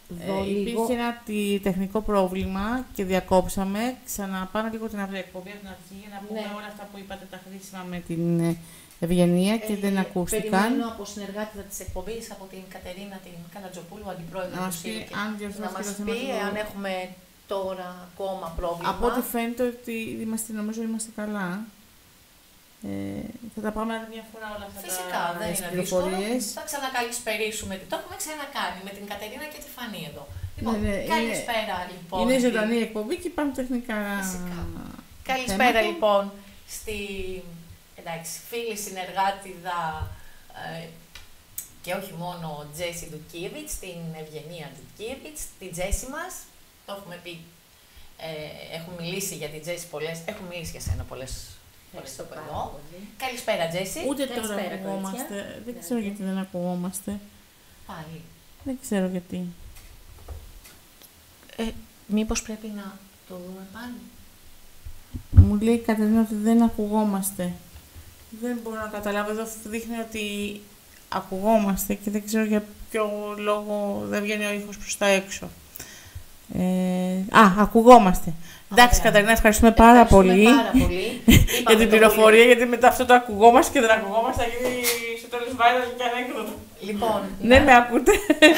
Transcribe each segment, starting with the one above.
Υπήρχε ένα τεχνικό πρόβλημα και διακόψαμε. Ξαναπάνω λίγο την εκπομπή από την αρχή για να πούμε όλα αυτά που είπατε τα χρήσιμα με την Ευγενία και δεν ακούστηκαν. Περιμένω από συνεργάτητα της εκπομπής, από την Κατερίνα την Καλατζοπούλου, αντιπρόεδρο του ΣΥΡΚΕ, να μας πει αν έχουμε τώρα ακόμα πρόβλημα. Από ό,τι φαίνεται ότι νομίζω είμαστε καλά. Θα τα πάμε άλλη μια φορά όλα αυτά. Φυσικά, δεν είναι δύσκολο. Θα ξανακαλησπερίσουμε. Το έχουμε ξανακάνει με την Κατερίνα και τη Φανή εδώ. Λοιπόν, καλησπέρα λοιπόν. Είναι ζωντανή εκπομπή και υπάρχουν τεχνικά. Φυσικά. Καλησπέρα λοιπόν στη φίλη συνεργάτηδα και όχι μόνο Τζέσι Ντουκίεβιτς, την Ευγενία Ντουκίεβιτς, την Τζέσι μας. Το έχουμε πει. Έχουμε μιλήσει για την Τζέσι πολλές. Έχουμε μιλήσει για σένα πολλές. Ευχαριστώ εδώ. Καλησπέρα, Τζέσι. Ούτε τώρα ακουγόμαστε. Δεν ξέρω γιατί δεν ακουγόμαστε. Πάλι. Δεν ξέρω γιατί. Μήπως πρέπει να το δούμε πάλι. Μου λέει η Κατερίνα ότι δεν ακουγόμαστε. Δεν μπορώ να καταλάβω. Εδώ δείχνει ότι ακουγόμαστε και δεν ξέρω για ποιο λόγο δεν βγαίνει ο ήχος προς τα έξω. Ακουγόμαστε. Εντάξει, Κατερίνα, ευχαριστούμε πάρα πολύ για την πληροφορία, γιατί μετά αυτό το ακουγόμαστε και δεν ακουγόμαστε θα γίνει στο τέλος viral και ανέκδοτο. Λοιπόν, ναι, με ακούτε.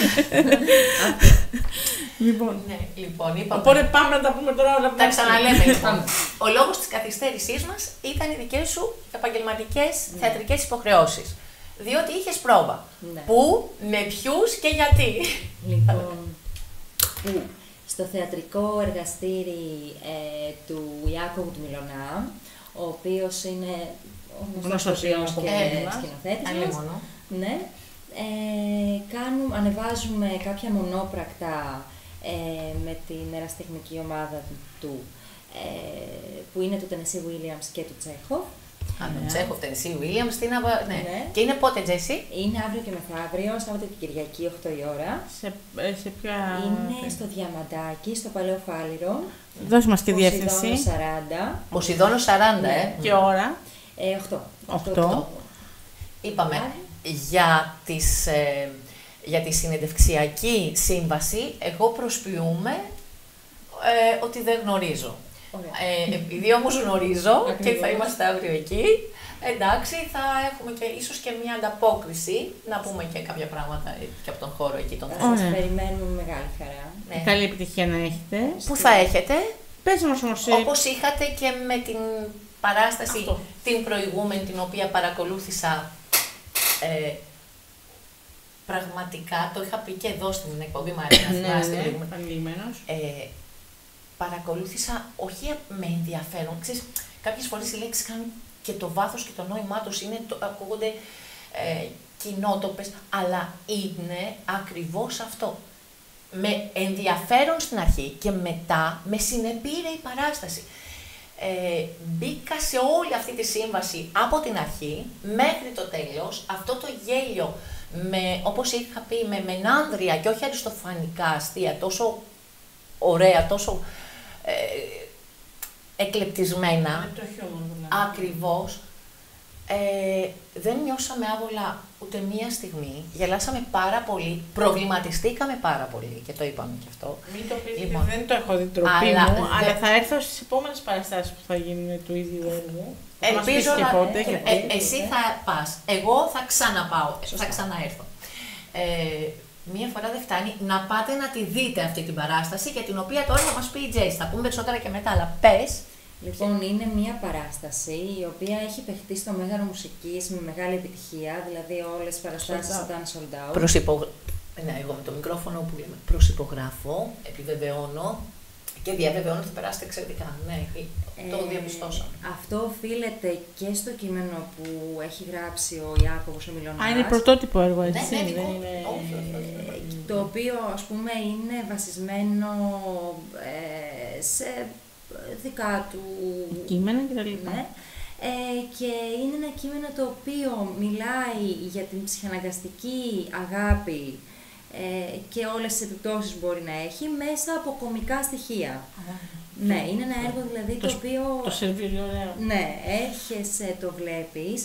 Λοιπόν, είπαμε. Οπότε πάμε να τα πούμε τώρα όλα. Τα ξαναλέμε λοιπόν. Ο λόγος της καθυστέρησής μας ήταν οι δικές σου επαγγελματικές θεατρικές υποχρεώσεις. Διότι είχες πρόβα. Πού, με ποιους και γιατί. Λοιπόν, στο θεατρικό εργαστήρι του Ιάκωβου του Μιλωνά, ο οποίος είναι ο γνωστός και σκηνοθέτης μας. Ναι. Ανεβάζουμε κάποια μονόπρακτα με την ερασιτεχνική ομάδα του, που είναι του Τενεσί Βίλιαμς και του Τσέχοφ. Τσέχοφ, Τενεσί Βίλιαμς, ναι. Και είναι πότε, Τζέσι? Είναι αύριο και μεθαύριο, Σάββατο και Κυριακή, 8 η ώρα. Σε ποια... Είναι στο Διαμαντάκι, στο Παλαιό Φάληρο. Δώσε μας και διεύθυνση. Ποσειδώνος 40. 40, Και ώρα? 8. Είπαμε, για τη συνεντευξιακή σύμβαση, εγώ προσποιούμε ότι δεν γνωρίζω. Επειδή όμως γνωρίζω και θα είμαστε αύριο εκεί, εντάξει, θα έχουμε και ίσως και μια ανταπόκριση να πούμε και κάποια πράγματα και από τον χώρο εκεί. Θα σας περιμένουμε με μεγάλη χαρά. Καλή επιτυχία να έχετε. Πού θα έχετε? Πες μας όμως. Όπως είχατε και με την παράσταση την προηγούμενη, την οποία παρακολούθησα πραγματικά, το είχα πει και εδώ στην εκπομπή Μαρίνα, παρακολούθησα όχι με ενδιαφέρον. Ξέρεις, κάποιες φορές οι λέξεις κάνουν και το βάθος και το νόημά τους ακούγονται κοινότοπες, αλλά είναι ακριβώς αυτό. Με ενδιαφέρον στην αρχή και μετά με συνεπήρε η παράσταση. Μπήκα σε όλη αυτή τη σύμβαση από την αρχή μέχρι το τέλος. Αυτό το γέλιο, όπως είχα πει, με μενάνδρια και όχι αριστοφανικά αστεία, τόσο ωραία, τόσο εκλεπτισμένα, ακριβώς, δεν νιώσαμε άβολα ούτε μία στιγμή, γελάσαμε πάρα πολύ, προβληματιστήκαμε πάρα πολύ και το είπαμε και αυτό. Μην το πεις, λοιπόν, δεν το έχω δει τροπή μου, αλλά θα έρθω στις επόμενες παραστάσεις που θα γίνουν του ίδιου έργου. Ελπίζω εσύ θα πας, εγώ θα ξαναπάω, θα ξαναέρθω. Μία φορά δεν φτάνει να πάτε να τη δείτε αυτή την παράσταση, για την οποία τώρα θα μας πει η Τζέσι. Θα πούμε περισσότερα και μετά, αλλά πες. Λοιπόν, είναι μία παράσταση η οποία έχει παιχτεί στο Μέγαρο Μουσικής με μεγάλη επιτυχία, δηλαδή όλες οι παραστάσεις ήταν sold out. Ναι, εγώ με το μικρόφωνο που λέμε προσυπογράφω, επιβεβαιώνω και διαβεβαιώνω ότι θα περάσετε εξαιρετικά. Ναι, το διαπιστώσαμε. Αυτό οφείλεται και στο κείμενο που έχει γράψει ο Ιάκωβος ο Μιλωνάς. Είναι πρωτότυπο έργο, έτσι. Ναι, το οποίο, ας πούμε, είναι βασισμένο σε δικά του κείμενα κτλ. Ναι. Και είναι ένα κείμενο το οποίο μιλάει για την ψυχαναγκαστική αγάπη και όλες τις επιπτώσεις μπορεί να έχει μέσα από κωμικά στοιχεία. Ναι, είναι ένα έργο δηλαδή το οποίο... Το σερβίρει ωραίο. Ναι, έρχεσαι, το βλέπεις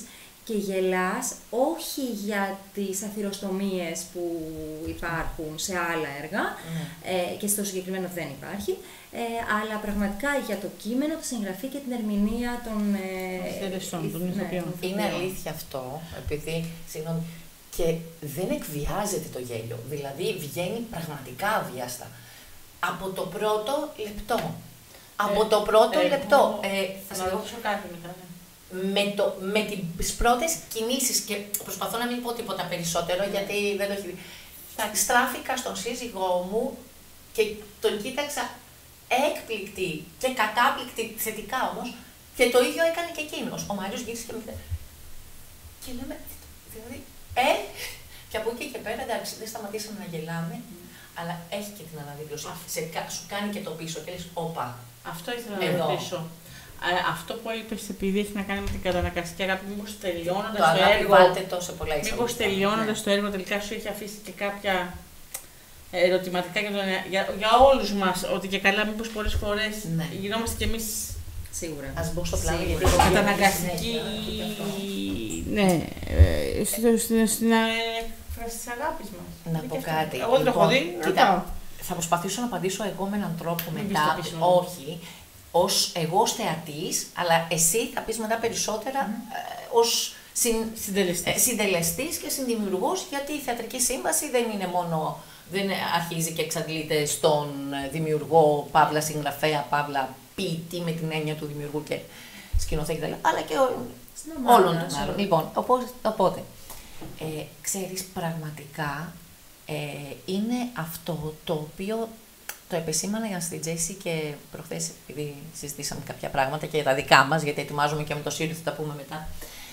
και γελάς όχι για τις αθυροστομίες που υπάρχουν σε άλλα έργα και στο συγκεκριμένο δεν υπάρχει, αλλά πραγματικά για το κείμενο, τη συγγραφή και την ερμηνεία των ηθοποιών. Είναι αλήθεια αυτό, επειδή, συγγνώμη, και δεν εκβιάζεται το γέλιο, δηλαδή βγαίνει πραγματικά αβίαστα. Από το πρώτο λεπτό. Από το πρώτο λεπτό. Θα σας ρωτήσω κάτι μετά. Με τις πρώτες κινήσεις, και προσπαθώ να μην πω τίποτα περισσότερο, γιατί δεν το έχει δει. Στράφηκα στον σύζυγό μου και τον κοίταξα έκπληκτη και κατάπληκτη, θετικά όμως, και το ίδιο έκανε και εκείνος. Ο Μάριος γύρισε και μου είπε. Και λέμε, δηλαδή, και από εκεί και πέρα, εντάξει, δεν σταματήσαμε να γελάμε, αλλά έχει και την αναδίπλωση. Σου κάνει και το πίσω και λες, όπα. Αυτό ήθελα να ρωτήσω. Αυτό που είπες, επειδή έχει να κάνει με την καταναγκαστική αγάπη, μήπως τελειώνοντας το έργο. Μήπως τελειώνοντας το έργο τελικά σου έχει αφήσει και κάποια ερωτηματικά για όλους μας, ότι και καλά, μήπως πολλές φορές γινόμαστε κι εμείς. Σίγουρα. Ας μπω στο πλάνο γιατί καταναγκαστική. Ναι, στην έκφραση της αγάπης μας. Να πω κάτι. Εγώ δεν το έχω δει. Θα προσπαθήσω να απαντήσω εγώ με έναν τρόπο μετά. Όχι. Εγώ ως θεατής, αλλά εσύ θα πεις μετά περισσότερα ως συντελεστής και συνδημιουργός, γιατί η θεατρική σύμβαση δεν είναι μόνο, δεν αρχίζει και εξαντλείται στον δημιουργό, παύλα συγγραφέα, παύλα ποιητή με την έννοια του δημιουργού και σκηνοθέτη, αλλά και όλων των άλλων. Λοιπόν, οπότε, ξέρεις, πραγματικά είναι αυτό το οποίο το επεσήμανα στην Τζέσι και προχθές, επειδή συζητήσαμε κάποια πράγματα και τα δικά μας, γιατί ετοιμάζουμε και με το Σύριο, θα τα πούμε μετά.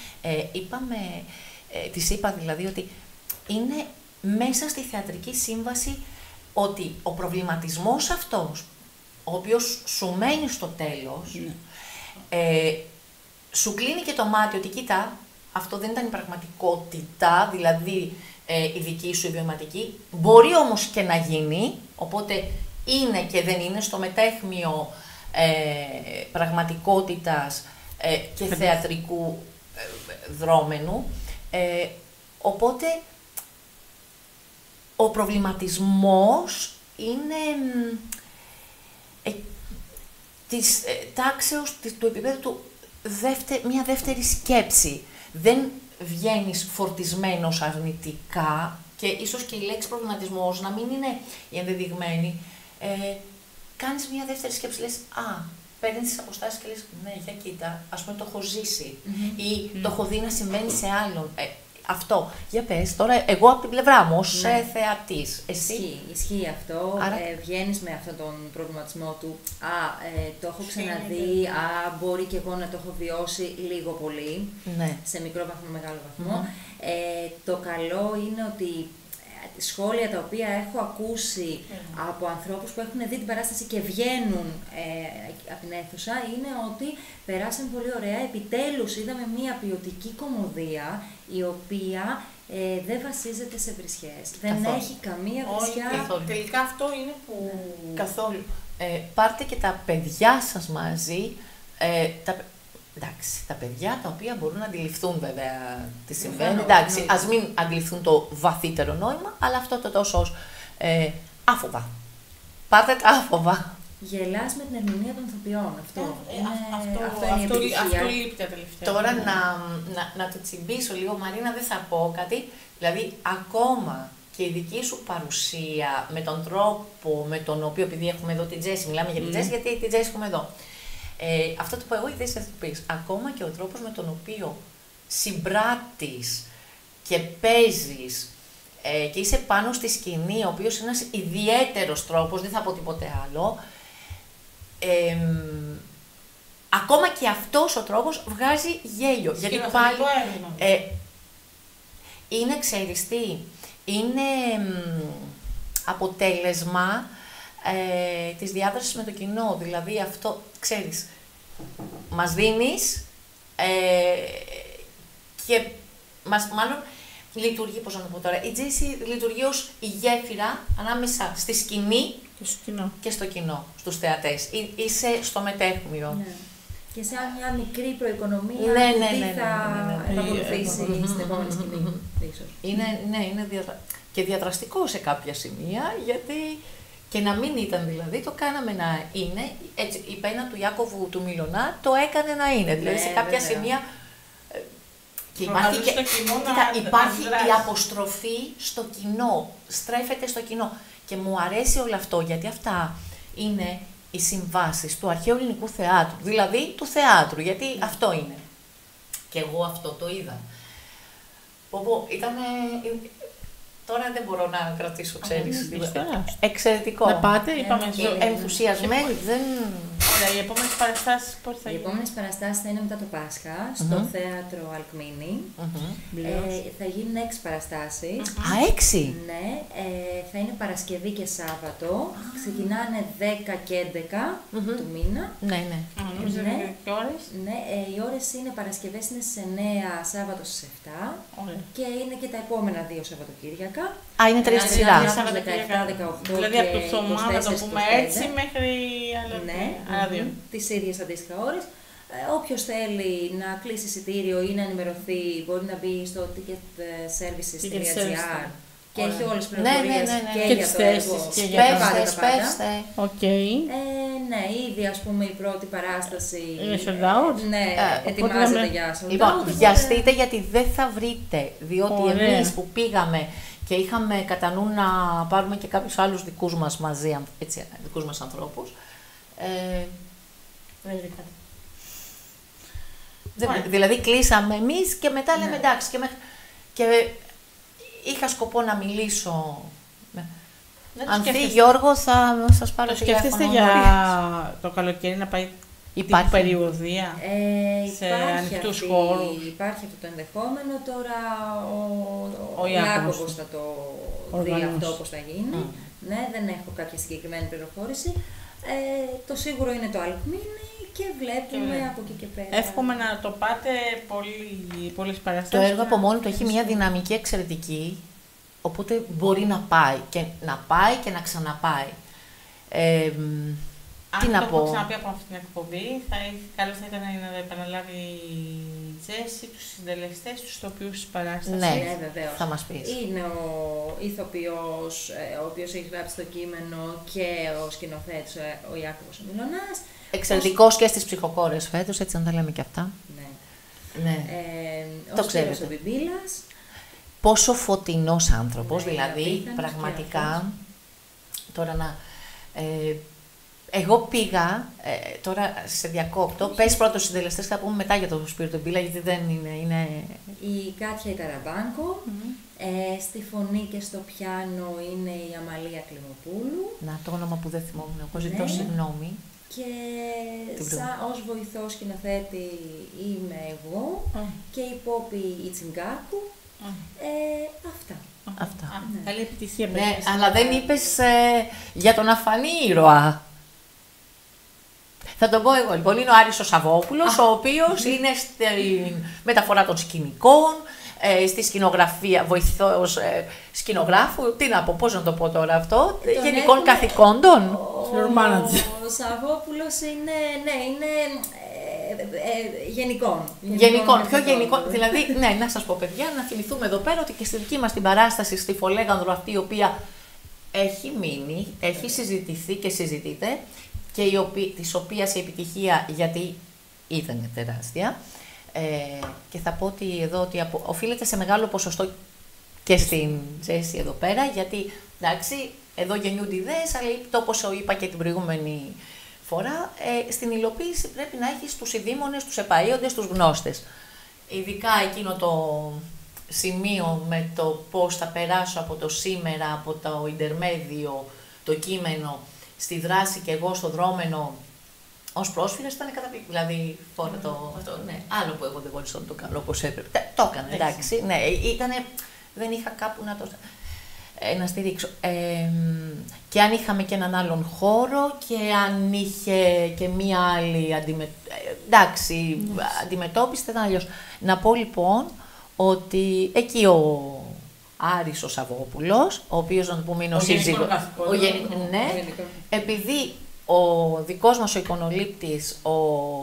Της είπα δηλαδή ότι είναι μέσα στη θεατρική σύμβαση ότι ο προβληματισμός αυτός, ο οποίος σου μένει στο τέλος, σου κλείνει και το μάτι ότι κοίτα, αυτό δεν ήταν η πραγματικότητα, δηλαδή η δική σου ιδιωματική, μπορεί όμως και να γίνει, οπότε είναι και δεν είναι στο μετέχμιο πραγματικότητας και θεατρικού δρόμενου, οπότε ο προβληματισμός είναι της τάξεως του επίπεδου του μια δεύτερη σκέψη. Δεν βγαίνεις φορτισμένος αρνητικά και ίσως και η λέξη προβληματισμός να μην είναι η ενδεδειγμένη. Κάνεις μια δεύτερη σκέψη, λες, παίρνεις τις αποστάσεις και λες, ναι, για κοίτα, ας πούμε το έχω ζήσει ή το έχω δει να συμβαίνει σε άλλον. Αυτό. Για πες, τώρα εγώ από την πλευρά μου, ως θεατής. Εσύ. Ισχύει αυτό. Άρα... βγαίνεις με αυτόν τον προβληματισμό του. Το έχω ξαναδεί. Μπορεί και εγώ να το έχω βιώσει λίγο πολύ. Ναι. Σε μικρό βαθμό, μεγάλο βαθμό. Το καλό είναι ότι σχόλια τα οποία έχω ακούσει από ανθρώπους που έχουν δει την παράσταση και βγαίνουν από την αίθουσα είναι ότι περάσαν πολύ ωραία. Επιτέλους είδαμε μια ποιοτική κομμωδία η οποία δεν βασίζεται σε βρισιές. Δεν έχει καμία βρισιά. Τελικά αυτό είναι που... Καθόλου. Πάρτε και τα παιδιά σας μαζί. Εντάξει, τα παιδιά τα οποία μπορούν να αντιληφθούν βέβαια τι συμβαίνει. Εντάξει, ας μην αντιληφθούν το βαθύτερο νόημα, αλλά αυτό το τόσο άφοβα. Πάρτε τα άφοβα. Γελάς με την ερμηνεία των ηθοποιών. Αυτό λείπει τα τελευταία. Τώρα να το τσιμπήσω λίγο, Μαρίνα, δεν θα πω κάτι. Δηλαδή, ακόμα και η δική σου παρουσία με τον τρόπο με τον οποίο, επειδή έχουμε εδώ την Τζέσι, μιλάμε για την Τζέσι, γιατί την Τζέσι έχουμε εδώ. Αυτό το πω εγώ, η θέση θα το πεις. Ακόμα και ο τρόπος με τον οποίο συμπράττεις και παίζεις και είσαι πάνω στη σκηνή, ο οποίος είναι ένας ιδιαίτερος τρόπος, δεν θα πω τίποτε άλλο, ακόμα και αυτός ο τρόπος βγάζει γέλιο. Γιατί πάλι είναι, ξέρεις τι, είναι αποτέλεσμα της διάδρασης με το κοινό. Δηλαδή αυτό, ξέρεις, μας δίνεις και μάλλον λειτουργεί, πώς να το πω τώρα, η Τζέσι λειτουργεί ως η γέφυρα ανάμεσα στη σκηνή και στο κοινό, στους θεατές. Είσαι στο μετέχμιο. Ναι. Και σαν μια μικρή προοικονομία, Ναι. θα επακολουθήσει στην επόμενη σκηνή, ίσως. Είναι και διαδραστικό σε κάποια σημεία, γιατί και να μην ήταν δηλαδή, το κάναμε να είναι, έτσι, η πένα του Ιάκωβου του Μιλωνά το έκανε να είναι, δηλαδή σε κάποια σημεία. Και υπάρχει η αποστροφή στο κοινό, στρέφεται στο κοινό. Και μου αρέσει όλο αυτό, γιατί αυτά είναι οι συμβάσεις του αρχαίου ελληνικού θεάτρου, δηλαδή του θεάτρου, γιατί αυτό είναι. Και εγώ αυτό το είδα. Τώρα δεν μπορώ να κρατήσω, ξέρεις. Εξαιρετικό. Να πάτε, είπαμε. Ενθουσιασμένοι, δεν... Ωραία, οι επόμενες παραστάσεις πώς θα Οι γίνουν? επόμενες παραστάσεις θα είναι μετά το Πάσχα, στο θέατρο Αλκμίνη. Θα γίνουν 6 παραστάσεις. Α, 6! Ναι, θα είναι Παρασκευή και Σάββατο. Ξεκινάνε 10 και 11 του μήνα. Ναι. Και ώρες? Ναι, οι ώρες είναι Παρασκευές είναι στις 9, Σάββατο στις 7. Ωραία. Και είναι και τα επόμενα 2 Σαββατοκύριακα. Α, είναι 3 στη σειρά. 17, 18 Δηλαδή από το Θωμά, να το πούμε έτσι, μέχρι άλλα 2. Τις ίδιες αντίστοιχα ώρες. Όποιος θέλει να κλείσει εισιτήριο ή να ενημερωθεί, μπορεί να μπει στο ticketservices.gr και έχει όλες τις πληροφορίες και για το έργο και για τα πάντα. Οκ. Ναι, ήδη ας πούμε η πρώτη παράσταση είναι sold out. Ναι, ετοιμάζεται για sold out. Λοιπόν, βιαστείτε γιατί δεν θα βρείτε, διότι εμείς που πήγαμε και είχαμε κατά νου να πάρουμε και κάποιους άλλους δικούς μας μαζί, έτσι, δικούς μας ανθρώπους, δηλαδή κλείσαμε εμείς και μετά λέμε εντάξει. Και είχα σκοπό να μιλήσω. Αν φύγει Γιώργο, θα σας πάρω το σκέφτεστε για το καλοκαίρι να πάει τύπου περιοδία σε ανοιχτούς χώρους? Υπάρχει αυτό το ενδεχόμενο. Τώρα ο Ιάκωβος θα το δει αυτό πώς θα γίνει. Ναι, δεν έχω κάποια συγκεκριμένη πληροφόρηση. Το σίγουρο είναι το Αλκμίνη και βλέπουμε από εκεί και πέρα. Εύχομαι να το πάτε πολλές παραστάσεις. Το έργο από μόνο του έχει μια δυναμική εξαιρετική, οπότε μπορεί να πάει και να ξαναπάει. Τι να πω. Αν το έχω ξαναπεί από αυτή την εκπομπή, καλό θα ήταν να επαναλάβει η Τζέσι, τους συντελεστές, τους ηθοποιούς της παράστασης. Ναι, βεβαίως. θα μας πεις. Είναι ο ηθοποιός, ο οποίος έχει γράψει το κείμενο και ο σκηνοθέτης, ο Ιάκωβος ο Μιλωνάς. Εξαιρετικός και στις ψυχοκόρες φέτος, έτσι να τα λέμε και αυτά. Ναι. Το ο ξέρετε. Ο Μπιμπίλας. Πόσο φωτεινός άνθρωπος, Ναι, δηλαδή, πραγματικά, τώρα να... εγώ πήγα, τώρα σε διακόπτω, πες πρώτος συντελεστές, θα πούμε μετά για τον Σπύρο Μπίλα, γιατί δεν είναι... Η Κάτια Ιταραμπάνκο, στη φωνή και στο πιάνο είναι η Αμαλία Κλιμοπούλου. Να, το όνομα που δεν θυμόμουν, εγώ ζητώ συγγνώμη. Και ως βοηθός σκηνοθέτη είμαι εγώ και η Πόπη η Τσιγκάκου. Αυτά. Καλή επιτυχία. Ναι, αλλά δεν είπες για τον αφανή ήρωα. Θα τον πω εγώ. Λοιπόν, είναι ο Άρης ο Σαββόπουλος, ο οποίος είναι στη μεταφορά των σκηνικών, στη σκηνογραφία, βοηθός σκηνογράφου. Τι να πω, πώς να το πω τώρα αυτό, γενικών καθηκόντων. Ο Σαββόπουλος είναι γενικών. Πιο γενικών. Δηλαδή, ναι, να σας πω παιδιά, να θυμηθούμε εδώ πέρα ότι και στη δική μας την παράσταση στη Φολέγανδρο αυτή, η οποία έχει μείνει, έχει συζητηθεί και συζητείται, και της οποίας η επιτυχία, γιατί ήταν τεράστια, και θα πω ότι εδώ ότι οφείλεται σε μεγάλο ποσοστό και στην Τζέσι εδώ πέρα, γιατί εντάξει, εδώ γεννιούνται ιδέες, αλλά όπως είπα και την προηγούμενη φορά, στην υλοποίηση πρέπει να έχεις τους ειδήμονες, τους επαΐοντες, τους γνώστες. Ειδικά εκείνο το σημείο με το πώς θα περάσω από το σήμερα, από το ιντερμέδιο, το κείμενο, στη δράση και εγώ στο δρόμενο ως πρόσφυγας, ήταν καταπληκτικό. Δηλαδή, αυτό, ναι, άλλο που εγώ δεν μπορούσα να το κάνω όπως έπρεπε. Το έκανα, εντάξει, ναι, δεν είχα κάπου να στηρίξω. Και αν είχαμε και έναν άλλον χώρο και αν είχε και μία άλλη αντιμετώπιση, θα ήταν αλλιώς. Να πω λοιπόν ότι εκεί ο Άρης ο Σαββόπουλος, ο οποίος, να το πούμε, είναι ο σύζυγος. Ναι, επειδή ο δικός μας ο εικονολήπτης, ο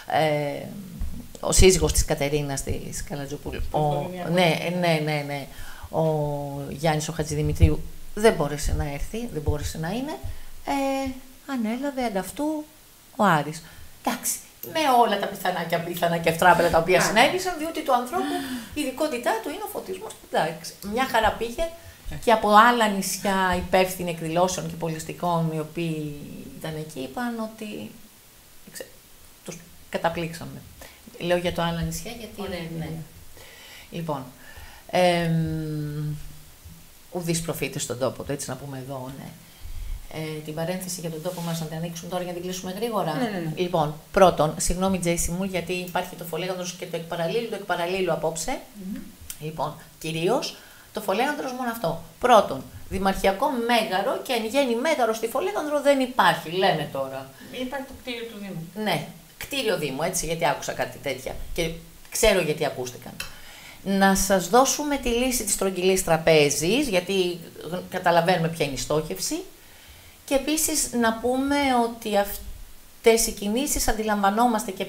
ο σύζυγος της Κατερίνας της Καλατζοπούλου, ναι, ο Γιάννης ο Χατζηδημητρίου δεν μπόρεσε να έρθει, δεν μπόρεσε να είναι, ανέλαβε ανταυτού ο Άρης. Εντάξει, με όλα τα πιθανά και ευτράπελα τα οποία συνέβησαν, διότι του ανθρώπου η ειδικότητά του είναι ο φωτισμός. Εντάξει, μια χαρά πήγε και από άλλα νησιά υπεύθυνοι εκδηλώσεων και πολιστικών οι οποίοι ήταν εκεί είπαν ότι τους καταπλήξαμε. Λέω για το άλλα νησιά γιατί ναι. Λοιπόν, ουδείς προφήτης στον τόπο, έτσι να πούμε εδώ, ναι. Την παρένθεση για τον τόπο μας να την ανοίξουμε τώρα για να την κλείσουμε γρήγορα. Ναι. Λοιπόν, πρώτον, συγγνώμη Τζέισι μου, γιατί υπάρχει το Φολέγανδρος και το εκπαραλλήλου απόψε. Λοιπόν, κυρίως το Φολέγανδρος μόνο αυτό. Πρώτον, δημαρχιακό μέγαρο και εν γέννη μέγαρο στη Φολέγανδρο δεν υπάρχει, λένε τώρα. Υπάρχει το κτίριο του Δήμου. Ναι, κτίριο Δήμου, έτσι, γιατί άκουσα κάτι τέτοια και ξέρω γιατί ακούστηκαν. Να σας δώσουμε τη λύση της στρογγυλής τραπέζης, γιατί καταλαβαίνουμε ποια είναι η στόχευση. Και επίσης να πούμε ότι αυτές οι κινήσεις αντιλαμβανόμαστε και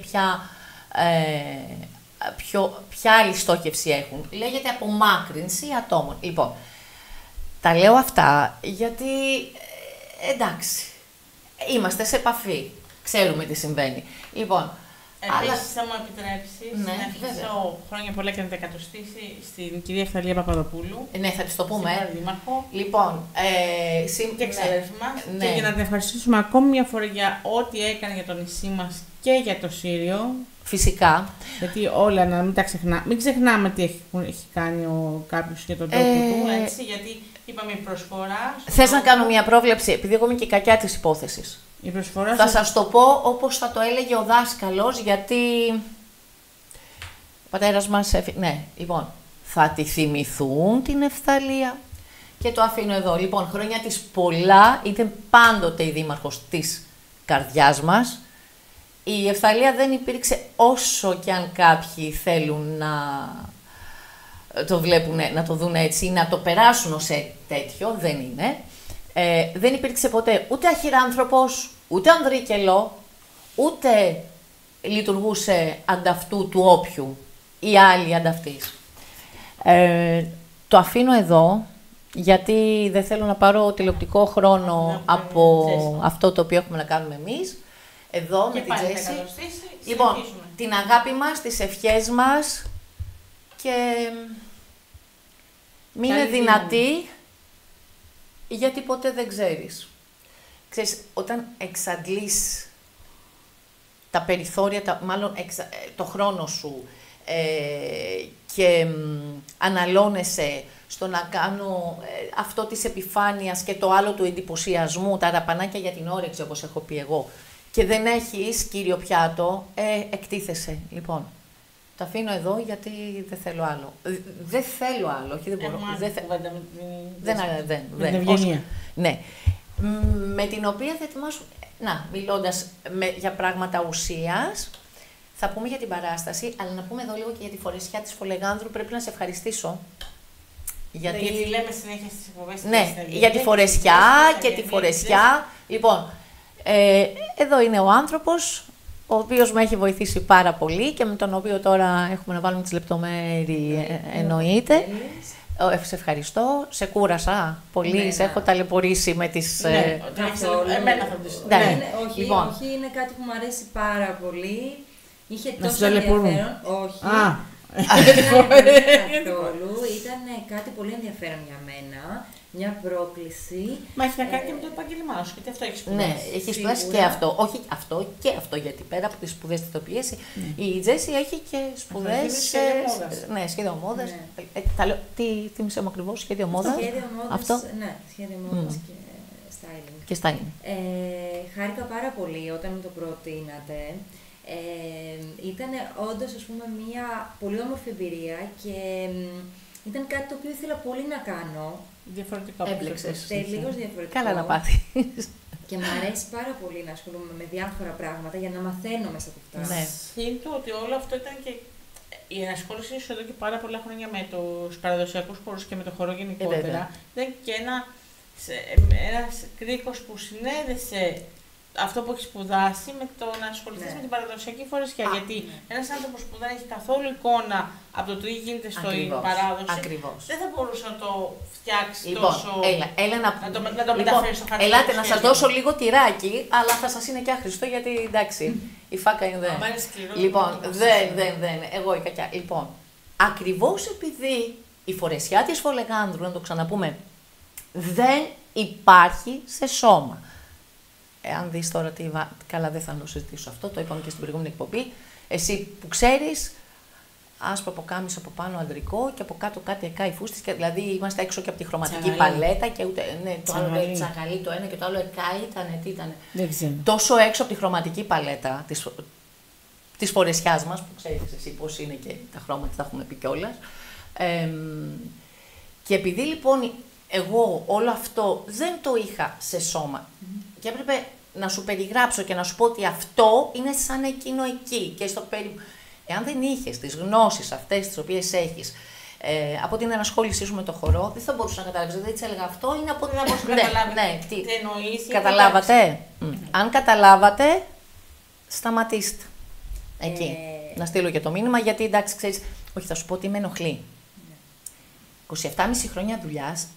ποια άλλη στόχευση έχουν. Λέγεται απομάκρυνση ατόμων. Λοιπόν, τα λέω αυτά γιατί, εντάξει, είμαστε σε επαφή, ξέρουμε τι συμβαίνει. Λοιπόν, επίσης, θα μου επιτρέψεις να ευχηθώ χρόνια πολλά και να τα εκατοστήσει στην κυρία Ευθαλία Παπαδοπούλου. Ναι, θα της το πούμε. Δήμαρχο. Λοιπόν, και ξαδέρφη μας. Και για να την ευχαριστήσουμε ακόμη μια φορά για ό,τι έκανε για το νησί μας και για το Σύριο. Φυσικά. Γιατί όλα να μην τα ξεχνάμε. Μην ξεχνάμε τι έχει κάνει κάποιος για τον τόπο του, έτσι, γιατί είπαμε η προσφορά. Θες να κάνω μια πρόβλεψη, επειδή εγώ είμαι και κακιά της υπόθεσης. Θα σας το πω όπως θα το έλεγε ο δάσκαλος, γιατί ο πατέρας μας ναι, λοιπόν, θα τη θυμηθούν την Ευθαλία και το αφήνω εδώ. Λοιπόν, χρόνια της πολλά, ήταν πάντοτε η δήμαρχος της καρδιάς μας. Η Ευθαλία δεν υπήρξε όσο και αν κάποιοι θέλουν να το βλέπουν, να το δουν έτσι ή να το περάσουν ως τέτοιο, δεν είναι. Δεν υπήρξε ποτέ ούτε αχυράνθρωπος, ούτε ανδρίκελο, ούτε λειτουργούσε ανταυτού του όποιου ή άλλη ανταυτής. Το αφήνω εδώ, γιατί δεν θέλω να πάρω τηλεοπτικό χρόνο από αυτό το οποίο έχουμε να κάνουμε εμείς. Εδώ με την Τζέσι. Λοιπόν, την αγάπη μας, τις ευχές μας και μείνε δυνατή, γιατί ποτέ δεν ξέρεις. Ξέρεις, όταν εξαντλείς τα περιθώρια, μάλλον το χρόνο σου και αναλώνεσαι στο να κάνω αυτό της επιφάνειας και το άλλο του εντυπωσιασμού, τα ραπανάκια για την όρεξη, όπως έχω πει εγώ, και δεν έχεις κύριο πιάτο, εκτίθεσαι. Λοιπόν, το αφήνω εδώ γιατί δεν θέλω άλλο. Δεν θέλω άλλο, όχι δεν μπορώ. Δεν. Ναι. Με την οποία θα ετοιμάσουμε, μιλώντας για πράγματα ουσίας, θα πούμε για την παράσταση, αλλά να πούμε εδώ λίγο και για τη φορεσιά της Φολεγάνδρου. Πρέπει να σε ευχαριστήσω. Γιατί λέμε συνέχεια στις εκπομπές. Ναι, για τη φορεσιά και τη φορεσιά. Λοιπόν, εδώ είναι ο άνθρωπος, ο οποίος με έχει βοηθήσει πάρα πολύ και με τον οποίο τώρα έχουμε να βάλουμε τις λεπτομέρειες, εννοείται. Σε ευχαριστώ. Σε κούρασα πολύ, σε έχω ταλαιπωρήσει με τις... Εμένα θα τις... Όχι, είναι κάτι που μου αρέσει πάρα πολύ. Είχε τόσο ενδιαφέρον. Όχι. Καθόλου. Ήταν κάτι πολύ ενδιαφέρον για μένα. Μια πρόκληση. Μα έχει να κάνει και με το επάγγελμά σου, γιατί αυτό έχει σπουδάσει. Ναι, έχει σπουδάσει και αυτό. Όχι αυτό και αυτό, γιατί πέρα από τις σπουδές της ηθοποιίας, η Τζέσι έχει και σπουδές. Ναι, σχέδιο μόδας. Τι μισεύω ακριβώς, σχέδιο μόδας. Σχέδιο μόδας. Αυτό. Ναι, σχέδιο μόδας και styling. Χάρηκα πάρα πολύ όταν μου το προτείνατε. Ήταν όντως, ας πούμε, μια πολύ όμορφη εμπειρία και ήταν κάτι το οποίο ήθελα πολύ να κάνω. Διαφορετικό. Έμπλεξες. Τελείως διαφορετικό. Καλά να πάθεις. Και μου αρέσει πάρα πολύ να ασχολούμαι με διάφορα πράγματα για να μαθαίνω μέσα από αυτά. Ναι. Σύντο ότι όλο αυτό ήταν και η ενασχόληση σου εδώ και πάρα πολλά χρόνια με τους παραδοσιακούς χώρους και με το χώρο γενικότερα. Ήταν και ένας κρίκος που συνέδεσε αυτό που έχει σπουδάσει με το να ασχοληθεί με την παραδοσιακή φορεσιά. Γιατί ένας άνθρωπος που δεν έχει καθόλου εικόνα από το τι γίνεται στην παράδοση, δεν θα μπορούσε να το φτιάξει τόσο. Έλα να το μεταφέρει στο χαρτί. Ελάτε να σας δώσω λίγο τυράκι, αλλά θα σας είναι και άχρηστο γιατί εντάξει, η φάκα είναι δεν. Λοιπόν, δεν, εγώ η κακιά. Λοιπόν, ακριβώς επειδή η φορεσιά της Φολεγάνδρου, να το ξαναπούμε, δεν υπάρχει σε σώμα. Αν δεις τώρα τι. Καλά, δεν θα το συζητήσω αυτό, το είπαμε και στην προηγούμενη εκπομπή. Εσύ που ξέρεις, άσπρο ποκάμισο από πάνω αντρικό και από κάτω κάτι εκάει φούστης. Δηλαδή είμαστε έξω και από τη χρωματική παλέτα και ούτε. Ναι, το άλλο τσαγαλί το ένα και το άλλο εκάει, τι ήταν. Δεν ξέρω. Τόσο έξω από τη χρωματική παλέτα της φορεσιάς μας, που ξέρεις εσύ πώς είναι και τα χρώματα, τα έχουμε πει κιόλας. Και επειδή λοιπόν εγώ όλο αυτό δεν το είχα σε σώμα και έπρεπε να σου περιγράψω και να σου πω ότι αυτό είναι σαν εκείνο εκεί και στο εάν δεν είχες τις γνώσεις αυτές τις οποίες έχεις από την ενασχόλησή σου με το χορό, δεν θα μπορούσα να καταλάβεις. Δηλαδή, έτσι έλεγα αυτό είναι από την ναι, τι εννοείς. Καταλάβατε. Αν καταλάβατε, σταματήστε. Εκεί. Να στείλω και το μήνυμα, γιατί εντάξει, ξέρεις, όχι, θα σου πω ότι με ενοχλεί. 27,5 χρόνια δουλειάς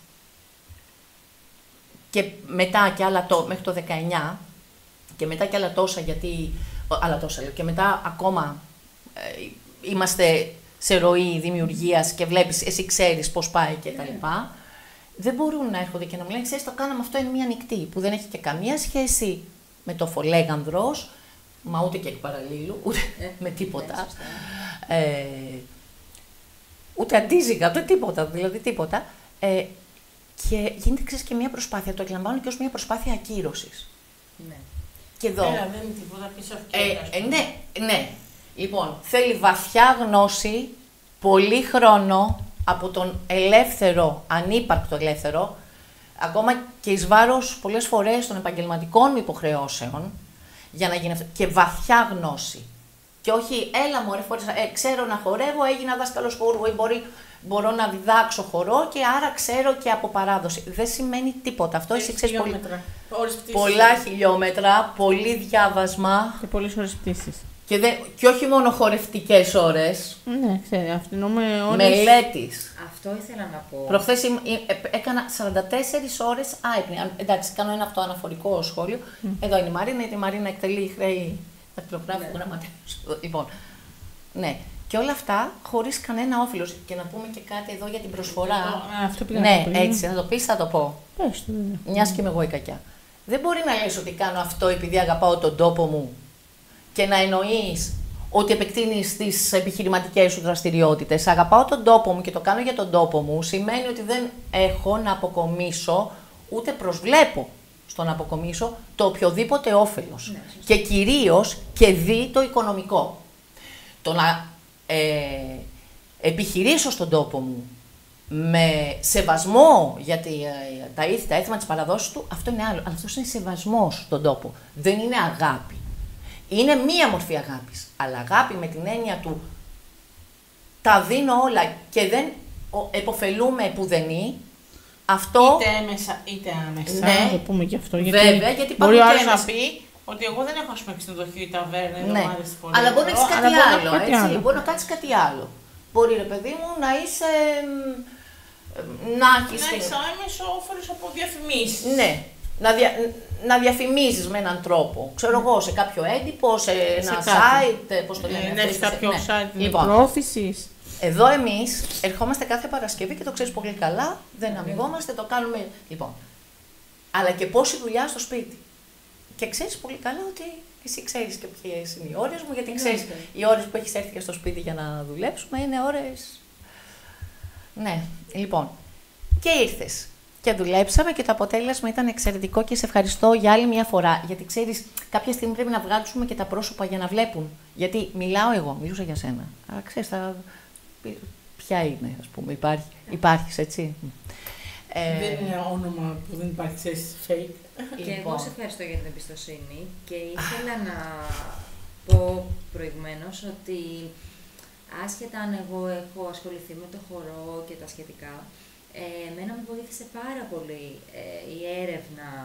και μετά και άλλα μέχρι το 19 και μετά και άλλα τόσα, γιατί. Άλλα τόσα λέω. Και μετά ακόμα είμαστε σε ροή δημιουργίας και βλέπεις, εσύ ξέρεις πώς πάει και τα λοιπά. Δεν μπορούν να έρχονται και να μου λένε, ξέρεις, το κάναμε αυτό, είναι μια νυχτή που δεν έχει και καμία σχέση με το Φολέγανδρος, μα ούτε και εκ παραλλήλου, ούτε με τίποτα. Ούτε αντίζυγα, ούτε τίποτα, δηλαδή τίποτα. Και γίνεται, ξέρεις, και μια προσπάθεια, το εκλαμβάνω και ως μια προσπάθεια ακύρωσης. Ναι. Και εδώ. Δεν είναι τίποτα πίσω αυτό. Ναι. Λοιπόν, θέλει βαθιά γνώση, πολύ χρόνο από τον ελεύθερο, ανύπαρκτο ελεύθερο, ακόμα και εις βάρος πολλές φορές των επαγγελματικών υποχρεώσεων, για να γίνει αυτό. Και βαθιά γνώση. Και όχι, έλα μωρέ, ξέρω να χορεύω, έγινα δάσκαλος χορού, ή μπορώ να διδάξω χορό και άρα ξέρω και από παράδοση. Δεν σημαίνει τίποτα. Αυτό εσύ ξέρεις πολλά χιλιόμετρα, πολύ διάβασμα. Και πολλές ώρες πτήσης. Και όχι μόνο χορευτικές ώρες. Ναι, ξέρει, αυτό είναι ώρες. Μελέτης. Αυτό ήθελα να πω. Προχθές έκανα 44 ώρες άϊπνη. Εντάξει, κάνω ένα αυτό αναφορικό σχόλιο. Εδώ είναι η Μαρίνα, η Μαρίνα εκτελεί χρέη δακτυλογράφου, γραμματέας. Λοιπόν, ναι. Και όλα αυτά χωρίς κανένα όφελος. Και να πούμε και κάτι εδώ για την προσφορά. Αυτό πήγα ναι, να το πω. έτσι, θα το πεις, θα το πω. Πες το, μιας και είμαι εγώ η κακιά. Δεν μπορεί να λες ότι κάνω αυτό επειδή αγαπάω τον τόπο μου και να εννοείς ότι επεκτείνεις τις επιχειρηματικές σου δραστηριότητες. Αγαπάω τον τόπο μου και το κάνω για τον τόπο μου, σημαίνει ότι δεν έχω να αποκομίσω, ούτε προσβλέπω στο να αποκομίσω το οποιοδήποτε όφελος. Ναι, και κυρίως και δει το οικονομικό. Το να επιχειρήσω στον τόπο μου με σεβασμό για τα ήθη, τα έθιμα της παραδόσης του, αυτό είναι άλλο. Αλλά αυτός είναι σεβασμός στον τόπο. Δεν είναι αγάπη. Είναι μία μορφή αγάπης. Αλλά αγάπη με την έννοια του τα δίνω όλα και δεν επωφελούμε πουδενή. Αυτό. Είτε έμεσα είτε άμεσα. Ναι, να το πούμε και αυτό. Βέβαια, γιατί μπορεί ο άλλος να πει ότι εγώ δεν έχω, ας πούμε, ξενοδοχείο ή ταβέρνα, ναι. Αλλά μπορεί να έχεις κάτι άλλο. Μπορεί να κάνεις κάτι άλλο. Μπορεί, ρε παιδί μου, να είσαι. Να έχεις άμεσο όφελος από διαφημίσεις. Ναι. Να διαφημίζεις με έναν τρόπο. Ξέρω εγώ, σε κάποιο έντυπο, σε ένα site, πώς το λένε. Να έχεις κάποιο site λοιπόν, πρόθεσης. Εδώ εμείς ερχόμαστε κάθε Παρασκευή και το ξέρεις πολύ καλά, δεν αμοιβόμαστε, το κάνουμε. Λοιπόν, αλλά και πόση δουλειά στο σπίτι. Και ξέρεις πολύ καλά ότι εσύ ξέρεις και ποιες είναι οι ώρες μου, γιατί ξέρεις οι ώρες που έχεις έρθει και στο σπίτι για να δουλέψουμε είναι ώρες. Ναι, λοιπόν. Και ήρθες. Και δουλέψαμε και το αποτέλεσμα ήταν εξαιρετικό και σε ευχαριστώ για άλλη μια φορά. Γιατί ξέρεις, κάποια στιγμή πρέπει να βγάλουμε και τα πρόσωπα για να βλέπουν. Γιατί μιλάω εγώ, μιλούσα για σένα. Αλλά ξέρεις, ποια είναι, ας πούμε, υπάρχεις, έτσι. Δεν είναι όνομα που δεν υπάρχει, ξέρεις, fake. Και εγώ σε ευχαριστώ για την εμπιστοσύνη και ήθελα να πω προηγουμένως ότι άσχετα αν εγώ έχω ασχοληθεί με το χορό και τα σχετικά, εμένα με βοήθησε πάρα πολύ η έρευνα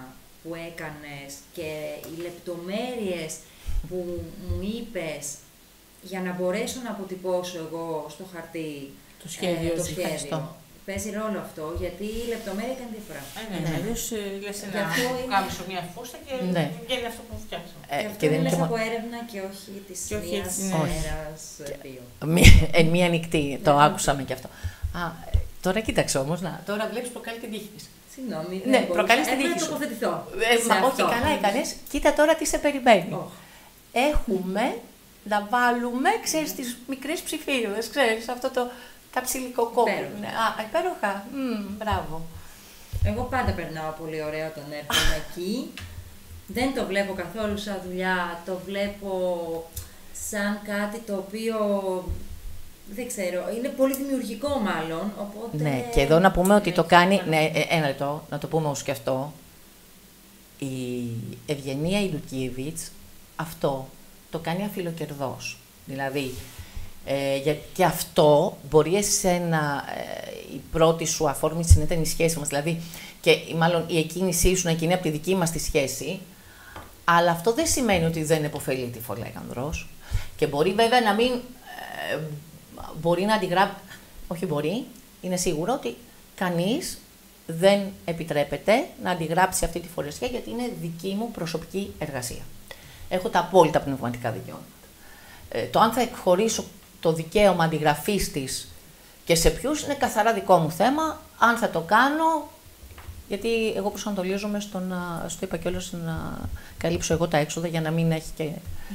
που έκανες και οι λεπτομέρειες που μου είπες για να μπορέσω να αποτυπώσω εγώ στο χαρτί Το σχέδιο. το σχέδιο. Παίζει ρόλο αυτό, γιατί η λεπτομέρεια κάνει διαφορά. Ναι, αλλιώς λες ένα κάμισο, μία φούστα και βγαίνει αυτό που φτιάξαμε. Και αυτό είναι μέσα από έρευνα και όχι της μίας μέρας δύο. Μία νυχτή, το άκουσαμε κι αυτό. Τώρα κοίταξε όμως, τώρα βλέπεις προκαλεί την τύχη της. Συγγνώμη, Ναι, προκαλείς την τύχη σου. Όχι, καλά έκανες. Κοίτα τώρα τι σε περιμένει. Έχουμε να βάλουμε, ξέρεις, τις μικρές ψηφίδες, ξέρεις, αυτό τα ψιλικοκόπου. Υπέροχα. Μπράβο. Εγώ πάντα περνάω πολύ ωραία όταν έρχομαι εκεί. Δεν το βλέπω καθόλου σαν δουλειά, το βλέπω σαν κάτι το οποίο, δεν ξέρω, είναι πολύ δημιουργικό μάλλον, οπότε... Ναι, και εδώ να πούμε ότι το κάνει, ναι, ένα λεπτό, να το πούμε όμως και αυτό, η Ευγενία Ιλουκίεβιτς αυτό το κάνει αφιλοκερδός. Δηλαδή, γιατί αυτό μπορεί εσένα, η πρώτη σου αφόρμηση ήταν η σχέση μας, δηλαδή, και μάλλον η εκκίνησή σου να γίνει από τη δική μας τη σχέση, αλλά αυτό δεν σημαίνει ότι δεν επωφελεί τη Φολέγανδρος. Και μπορεί βέβαια να μην, μπορεί να αντιγράψει, όχι μπορεί, είναι σίγουρο ότι κανείς δεν επιτρέπεται να αντιγράψει αυτή τη φορεσιά, γιατί είναι δική μου προσωπική εργασία. Έχω τα απόλυτα πνευματικά δικαιώματα. Το αν θα εκχωρήσω το δικαίωμα αντιγραφής της και σε ποιους είναι καθαρά δικό μου θέμα, αν θα το κάνω, γιατί εγώ προσανατολίζομαι στο είπα κιόλας, να καλύψω εγώ τα έξοδα για να μην έχει και...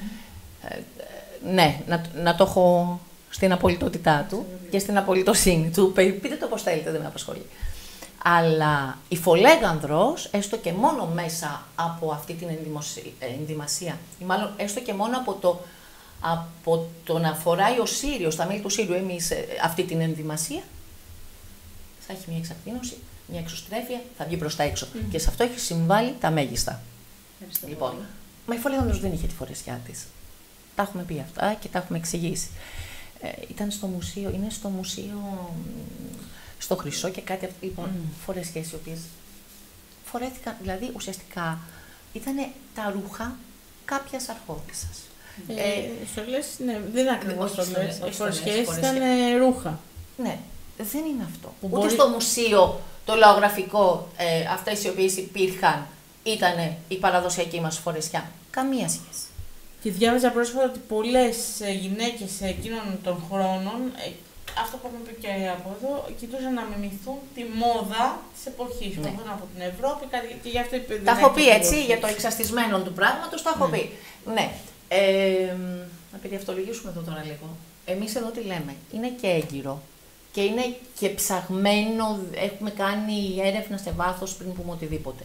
ναι, να το έχω στην απολυτότητά του και στην απολυτοσύνη του. Πείτε το πώς θέλετε, δεν με απασχολεί. Αλλά η Φολέγανδρος, έστω και μόνο μέσα από αυτή την ενδυμασία, ή μάλλον έστω και μόνο από το να φοράει ο Σύριος, τα μέλη του Σύριου, εμείς αυτή την ενδυμασία, θα έχει μια εξακτήνωση, μια εξωστρέφεια, θα βγει προς τα έξω. Και σε αυτό έχει συμβάλει τα μέγιστα. Λοιπόν, μα η Φολέγανδρος δεν είχε τη φορεσιά της. Τα έχουμε πει αυτά και τα έχουμε εξηγήσει. Ήταν στο μουσείο, είναι στο μουσείο στο Χρυσό και κάτι, λοιπόν, φορεσιές οι οποίες φορέθηκαν, δηλαδή ουσιαστικά ήταν τα ρούχα κάποιας αρχόντισσας. Στολές, ναι, δεν είναι ακριβώς στολές. Οι φορεσιές ήταν ρούχα. Ναι, δεν είναι αυτό. Ούτε στο μουσείο, το λαογραφικό, αυτές οι οποίες υπήρχαν, ήταν η παραδοσιακή μας φορεσιά. Καμία σχέση. Και διάβαζα πρόσφατα ότι πολλές γυναίκες εκείνων των χρόνων, αυτό που έχουμε πει και από εδώ, κοιτούσαν να μιμηθούν τη μόδα της εποχής. Ναι. Που από την Ευρώπη και γι' αυτό είπε. Τα έχω πει έτσι, για το εξαστισμένο του πράγματος, τα έχω πει. Ναι. Να περιευτολογήσουμε εδώ τώρα λίγο. Εμείς εδώ τι λέμε, είναι και έγκυρο και είναι και ψαγμένο, έχουμε κάνει έρευνα σε βάθος πριν πούμε οτιδήποτε.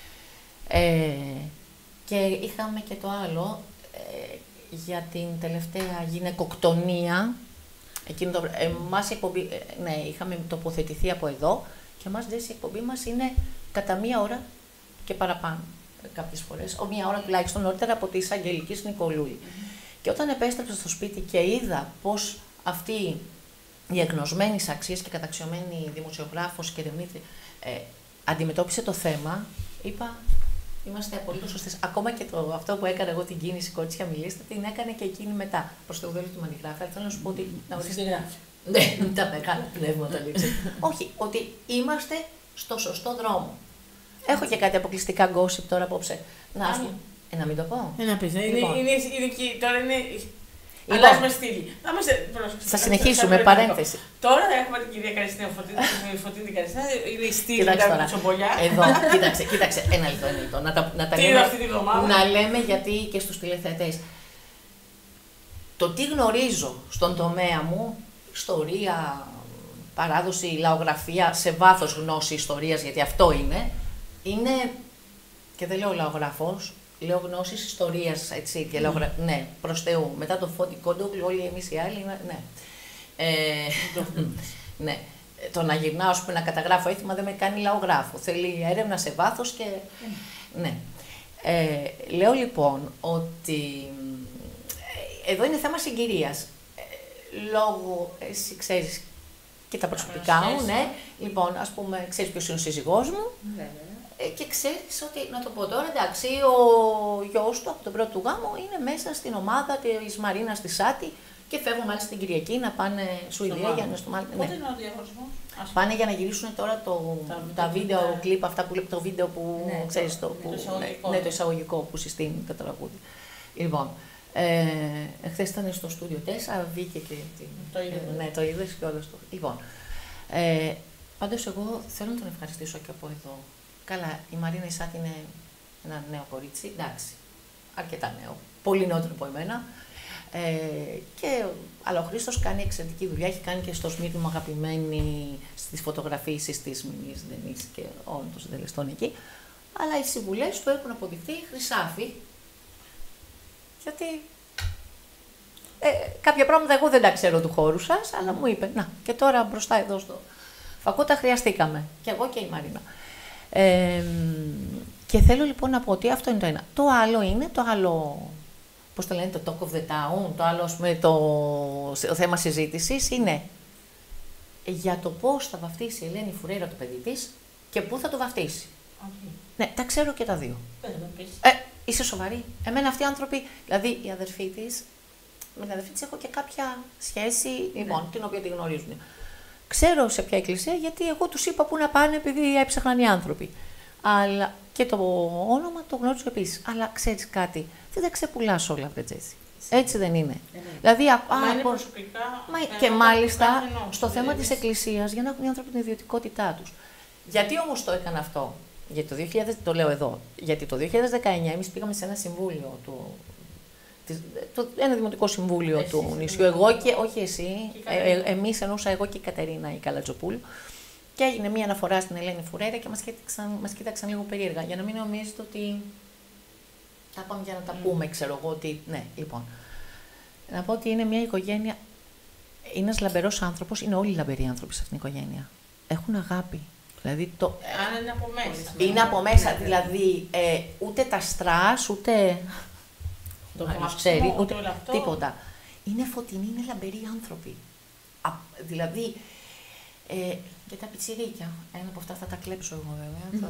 Και είχαμε και το άλλο, για την τελευταία γυναικοκτονία, εμάς η εκπομπή, ναι, είχαμε τοποθετηθεί από εδώ και εμάς η εκπομπή μας είναι κατά μία ώρα και παραπάνω κάποιες φορές, μία ώρα τουλάχιστον νωρίτερα από της Αγγελικής Νικολούλη. Και όταν επέστρεψα στο σπίτι και είδα πως αυτή η εγνωσμένη αξίες και καταξιωμένη δημοσιογράφος και ερευνήτρια αντιμετώπισε το θέμα, είπα, είμαστε απολύτως σωστές. Ακόμα και αυτό που έκανα εγώ την κίνηση «Κορίτσια μιλήστε», την έκανε και εκείνη μετά. Προς το γουδέλο του Μανιγράφη. Αλλά θέλω να σου πω ότι. Ναι, τα μεγάλα πνεύματα λέξη. Όχι, ότι είμαστε στο σωστό δρόμο. Έχω και κάτι αποκλειστικά gossip τώρα απόψε. Να μην το πω. Να πεις. Τώρα είναι. Αλλάζουμε στήλη. Θα συνεχίσουμε, παρένθεση. Τώρα έχουμε την κυρία Καριστέα Φωτίνη την Καριστέα, είναι η στήλη του Τσομπολιά. Εδώ, κοίταξε, ένα λεπτό. Να τα λέμε, να λέμε γιατί και στους τηλεθεατές. Το τι γνωρίζω στον τομέα μου, ιστορία, παράδοση, λαογραφία, σε βάθος γνώση ιστορίας, γιατί αυτό είναι, και δεν λέω λαογραφός, λέω γνώσεις ιστορίας, έτσι, και ναι, προς Θεού. Μετά το Φώτη Κόντογλου, όλοι εμείς οι άλλοι, ναι. Ναι. Το να γυρνάω, ας πούμε, να καταγράφω έθιμα δεν με κάνει λαογράφο. Θέλει έρευνα σε βάθος και... ναι. Λέω λοιπόν ότι εδώ είναι θέμα συγκυρίας. Λόγω, εσύ ξέρεις και τα προσωπικά μου, ναι. Λοιπόν, ας πούμε, ξέρεις ποιος είναι ο σύζυγός μου. Και ξέρεις ότι, να το πω τώρα, εντάξει, ο γιος του από τον πρώτο του γάμο είναι μέσα στην ομάδα της Μαρίνας της Σάτι και φεύγουν μάλιστα την Κυριακή να πάνε Σουηδία για να στο μάλλον. Πότε είναι ο διαγωνισμός? Πάνε για να γυρίσουν τώρα τα βίντεο κλιπ, αυτά που λέει το βίντεο που ξέρεις το εισαγωγικό που συστήνει το τραγούδι. Λοιπόν, χθες ήταν στο στούντιο 4, βγήκε και το είδες και όλο το. Λοιπόν, πάντως εγώ θέλω να τον ευχαριστήσω και από εδώ. Καλά, η Μαρίνα Ισάτη είναι ένα νέο κορίτσι, εντάξει, αρκετά νέο, πολύ νεότερο από εμένα. Αλλά ο Χρήστος κάνει εξαιρετική δουλειά, έχει κάνει και στο Σμύρνη μου αγαπημένη στις φωτογραφίσεις της Μινής, Δενής και όλων των συντελεστών εκεί. Αλλά οι συμβουλές του έχουν αποδειχθεί χρυσάφι, γιατί κάποια πράγματα εγώ δεν τα ξέρω του χώρου σας, αλλά μου είπε, να, και τώρα μπροστά εδώ στο φακό τα χρειαστήκαμε, και εγώ και η Μαρίνα. Και θέλω λοιπόν να πω ότι αυτό είναι το ένα. Το άλλο είναι, πώς το λένε, το talk of the town, το άλλο, ας πούμε, το θέμα συζήτησης είναι για το πώς θα βαφτίσει η Ελένη Φουρέιρα το παιδί της και πού θα το βαφτίσει. Okay. Ναι, τα ξέρω και τα δύο. Είσαι σοβαρή? Εμένα αυτοί οι άνθρωποι, δηλαδή η αδερφή της, με την αδερφή της έχω και κάποια σχέση, λοιπόν, την οποία τη γνωρίζουν. Ξέρω σε ποια εκκλησία, γιατί εγώ τους είπα πού να πάνε επειδή έψαχναν οι άνθρωποι. Αλλά και το όνομα το γνώριζω επίσης. Αλλά ξέρεις κάτι, δεν τα ξεπουλάς όλα, Βρετζέση. Έτσι δεν είναι. Δηλαδή, είναι προσωπικά. Και μάλιστα στο θέμα της εκκλησίας, για να έχουν οι άνθρωποι την ιδιωτικότητά τους. Γιατί όμως το έκανα αυτό? Γιατί το 2000, το λέω εδώ, γιατί το 2019 εμείς πήγαμε σε ένα συμβούλιο ένα δημοτικό συμβούλιο του νησιού, εγώ και, όχι εσύ, εμείς εννοούσα εγώ και η Κατερίνα η Καλατζοπούλου, και έγινε μία αναφορά στην Ελένη Φουρέιρα και μας κοίταξαν λίγο περίεργα, για να μην νομίζετε ότι τα πάμε για να τα πούμε, ξέρω εγώ, ότι ναι, λοιπόν. Να πω ότι είναι μια οικογένεια, είναι ένας λαμπερός άνθρωπος, είναι όλοι λαμπεροί άνθρωποι σε αυτήν την οικογένεια. Έχουν αγάπη. Δηλαδή αν είναι από μέσα. Είναι από μέσα, δηλαδή ούτε τα στρας, ούτε το ξέρει, ούτε τίποτα. Είναι φωτεινοί, είναι λαμπεροί άνθρωποι. Δηλαδή, και τα πιτσιρίκια, ένα από αυτά θα τα κλέψω εγώ βέβαια.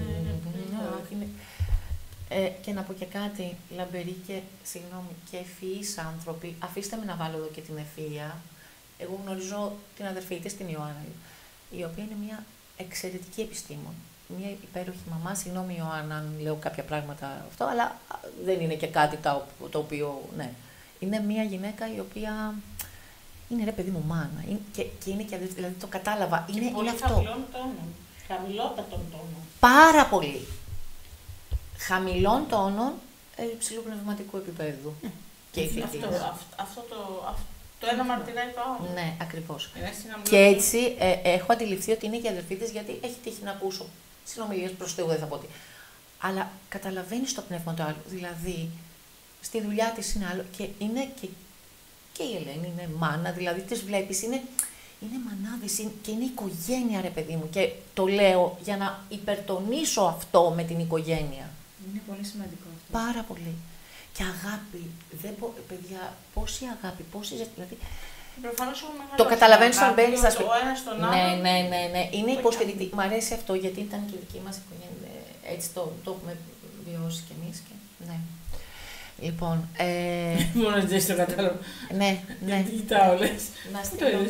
Και να πω και κάτι, λαμπεροί και, συγγνώμη, και ευφυείς άνθρωποι. Αφήστε με να βάλω εδώ και την ευφυΐα. Εγώ γνωρίζω την αδερφή της, την Ιωάννα, η οποία είναι μια εξαιρετική επιστήμον. Μια υπέροχη μαμά, συγγνώμη Ιωάννα αν λέω κάποια πράγματα αυτό, αλλά δεν είναι και κάτι το οποίο, ναι. Είναι μια γυναίκα η οποία είναι, ρε παιδί μου, μάνα. Και είναι και αδερφή, δηλαδή το κατάλαβα. Και είναι πολύ αυτό. χαμηλών τόνων. Χαμηλότατων τόνων. Πάρα πολύ. Χαμηλών τόνων, υψηλού πνευματικού επίπεδου. Και αυτό το ένα μαρτυράει το άλλο. Ναι, ακριβώς. Και έτσι έχω αντιληφθεί ότι είναι και η αδερφή της, γιατί έχει τύχει να ακούσω συνομιλίες προς Θεού, δεν θα πω τι. Αλλά καταλαβαίνεις το πνεύμα του άλλου. Δηλαδή, στη δουλειά της είναι άλλο και είναι και η Ελένη είναι μάνα, δηλαδή τις βλέπεις, είναι μανάδες και είναι οικογένεια, ρε παιδί μου. Και το λέω για να υπερτονίσω αυτό με την οικογένεια. Είναι πολύ σημαντικό αυτό. Πάρα πολύ. Και αγάπη. Παιδιά, πόση αγάπη, δηλαδή. Προφανώς το καταλαβαίνεις όταν μπαίνεις στα σπίτια. Ναι. Είναι υποστηρικτική. Μ' αρέσει αυτό γιατί ήταν και δική μας οικογένεια. Έτσι το έχουμε βιώσει κι εμείς. Ναι. Λοιπόν. Μόνο έτσι το κατάλαβα. Ναι. Τι κοιτάω, λες. Να στείλω.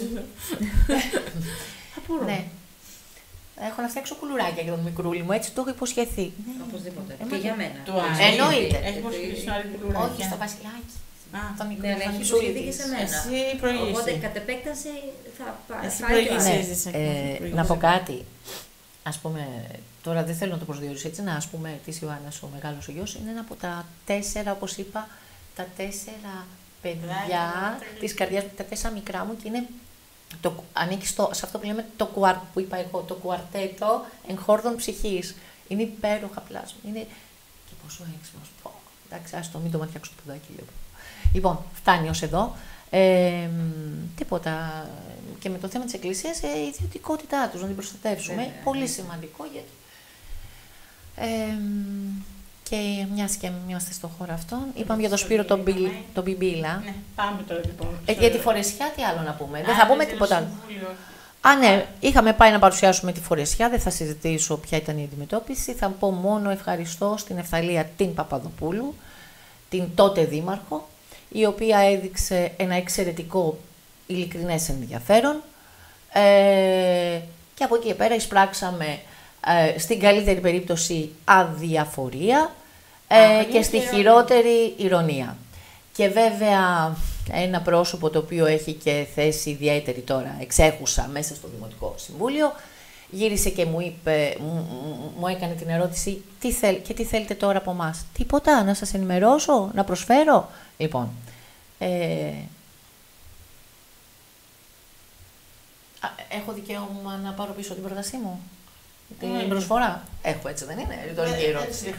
Ναι. Έχω να φτιάξω κουλουράκια για τον μικρούλι μου, έτσι το έχω υποσχεθεί. Οπωσδήποτε. Και για μένα. Εννοείται. Έχει υποσχεθεί κουλουράκια. Όχι, στο βασιλάκι. Το μικρό έχει υποσχεθεί και σε μένα. Εσύ προηγείσαι. Οπότε κατ' επέκταση θα πάει. Να πω κάτι. Ας πούμε, τώρα δεν θέλω να το προσδιορίσω έτσι, ας πούμε της Ιωάννας ο μεγάλος ο γιος είναι ένα από τα 4, όπως είπα, τα 4 παιδιά της καρδιάς μου, τα 4 μικρά μου, και είναι, ανήκει σε αυτό που λέμε που είπα εγώ, το κουαρτέτο εγχόρδων ψυχής. Είναι υπέροχα πλάσμα. Είναι και πόσο έξυπνος. Εντάξει, άστο, μην το ματιάξω το πουδάκι, λέω. Λοιπόν, φτάνει ως εδώ. Τίποτα. Και με το θέμα της Εκκλησίας, η ιδιωτικότητά τους, να την προστατεύσουμε. Πολύ σημαντικό, γιατί. Και μιας και είμαστε στον χώρο αυτόν, είπαμε για τον Σπύρο τον Μπιμπίλα. Ναι, πάμε τώρα λοιπόν. Για τη Φορεσιά, τι άλλο να πούμε. Δεν θα πούμε τίποτα άλλο. Ναι, είχαμε πάει να παρουσιάσουμε τη Φορεσιά, δεν θα συζητήσω ποια ήταν η αντιμετώπιση. Θα πω μόνο ευχαριστώ στην Ευθαλία την Παπαδοπούλου, την τότε δήμαρχο, η οποία έδειξε ένα εξαιρετικό ειλικρινές ενδιαφέρον. Και από εκεί και πέρα εισπράξαμε στην καλύτερη περίπτωση αδιαφορία και στη χειρότερη ηρωνία. Και βέβαια ένα πρόσωπο το οποίο έχει και θέση ιδιαίτερη τώρα, εξέχουσα μέσα στο Δημοτικό Συμβούλιο, γύρισε και μου είπε, μου έκανε την ερώτηση τι θέλετε τώρα από εμάς. Τίποτα, να σας ενημερώσω, να προσφέρω. Λοιπόν, έχω δικαίωμα να πάρω πίσω την πρότασή μου, την προσφορά. Έχω, έτσι δεν είναι, ρητορική ερώτηση.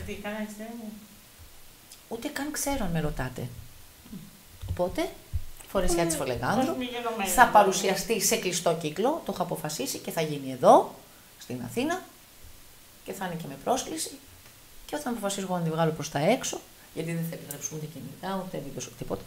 Ούτε καν ξέρω αν με ρωτάτε. Οπότε, Φορεσιά της Φολεγάνδρου θα παρουσιαστεί σε κλειστό κύκλο, το έχω αποφασίσει και θα γίνει εδώ, στην Αθήνα και θα είναι και με πρόσκληση και όταν αποφασίσω εγώ να τη βγάλω προς τα έξω, γιατί δεν θα επιτρέψουμε ούτε κινητά, ούτε βίντεο, τίποτα,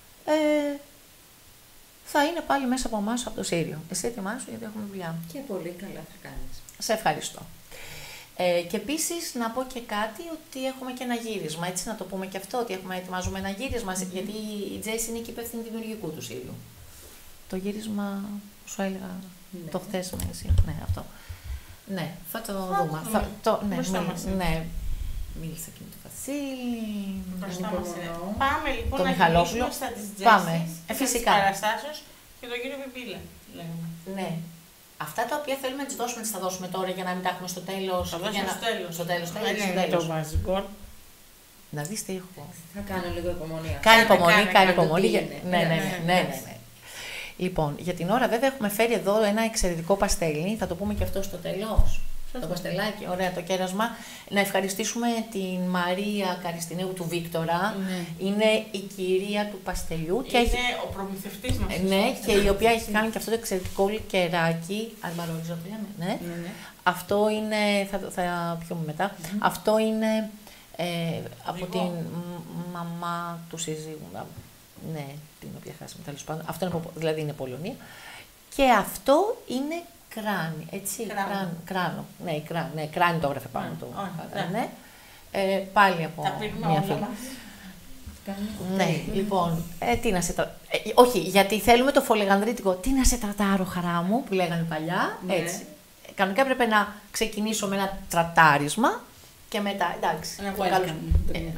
θα είναι πάλι μέσα από εμάς, από το Σύριο. Εσύ ετοιμάσου γιατί έχουμε δουλειά. Και πολύ καλά θα κάνεις. Σε ευχαριστώ. Και επίσης να πω και κάτι ότι έχουμε και ένα γύρισμα, έτσι να το πούμε και αυτό, ότι ετοιμάζουμε ένα γύρισμα, γιατί η Τζέση είναι και υπεύθυνη δημιουργικού του Σύριου. Το γύρισμα σου έλεγα το χθες με εσύ, ναι αυτό. Ναι, θα το δούμε. Ναι, μίλησα και με τον Βασίλη. Πάμε λοιπόν να γυρίσουμε στα της Τζέσης, της παραστάσεως και τον κύριο Πιμπίλα. Ναι. Αυτά τα οποία θέλουμε να τις δώσουμε, τις θα δώσουμε τώρα για να μην τα έχουμε στο τέλος. Θα δώσουμε στο τέλος. Το βασικό. Να δεις τι έχω. Θα κάνω λίγο υπομονή. Κάνει υπομονή. Ναι. Λοιπόν, για την ώρα βέβαια έχουμε φέρει εδώ ένα εξαιρετικό παστέλι, θα το πούμε και αυτό στο τέλος. Το παστελάκι, ωραία το κέρασμα. Να ευχαριστήσουμε την Μαρία Καριστινέου του Βίκτορα. Ναι. Είναι η κυρία του παστελιού. Είναι ο προμηθευτής μας. Ναι, και η οποία έχει κάνει και αυτό το εξαιρετικό λικεράκι. Αλμαρόριζο το λέμε. Ναι. Αυτό είναι, θα πιούμε μετά. Αυτό είναι από την μαμά του συζύγου. Ναι, την οποία χάσαμε τέλος πάντων. Αυτό είναι, δηλαδή είναι Πολωνία. Και αυτό είναι κράνη, έτσι, κράνο. Ναι, κράνη το έγραφε πάνω το. Ναι. Πάλι από μια φίλη. Ναι, λοιπόν, τι να σε όχι, γιατί θέλουμε το φολεγανδρίτικο, τι να σε τρατάρω χαρά μου, που λέγανε παλιά, έτσι. Κανονικά έπρεπε να ξεκινήσω με ένα τρατάρισμα και μετά, εντάξει. Ένα welcome.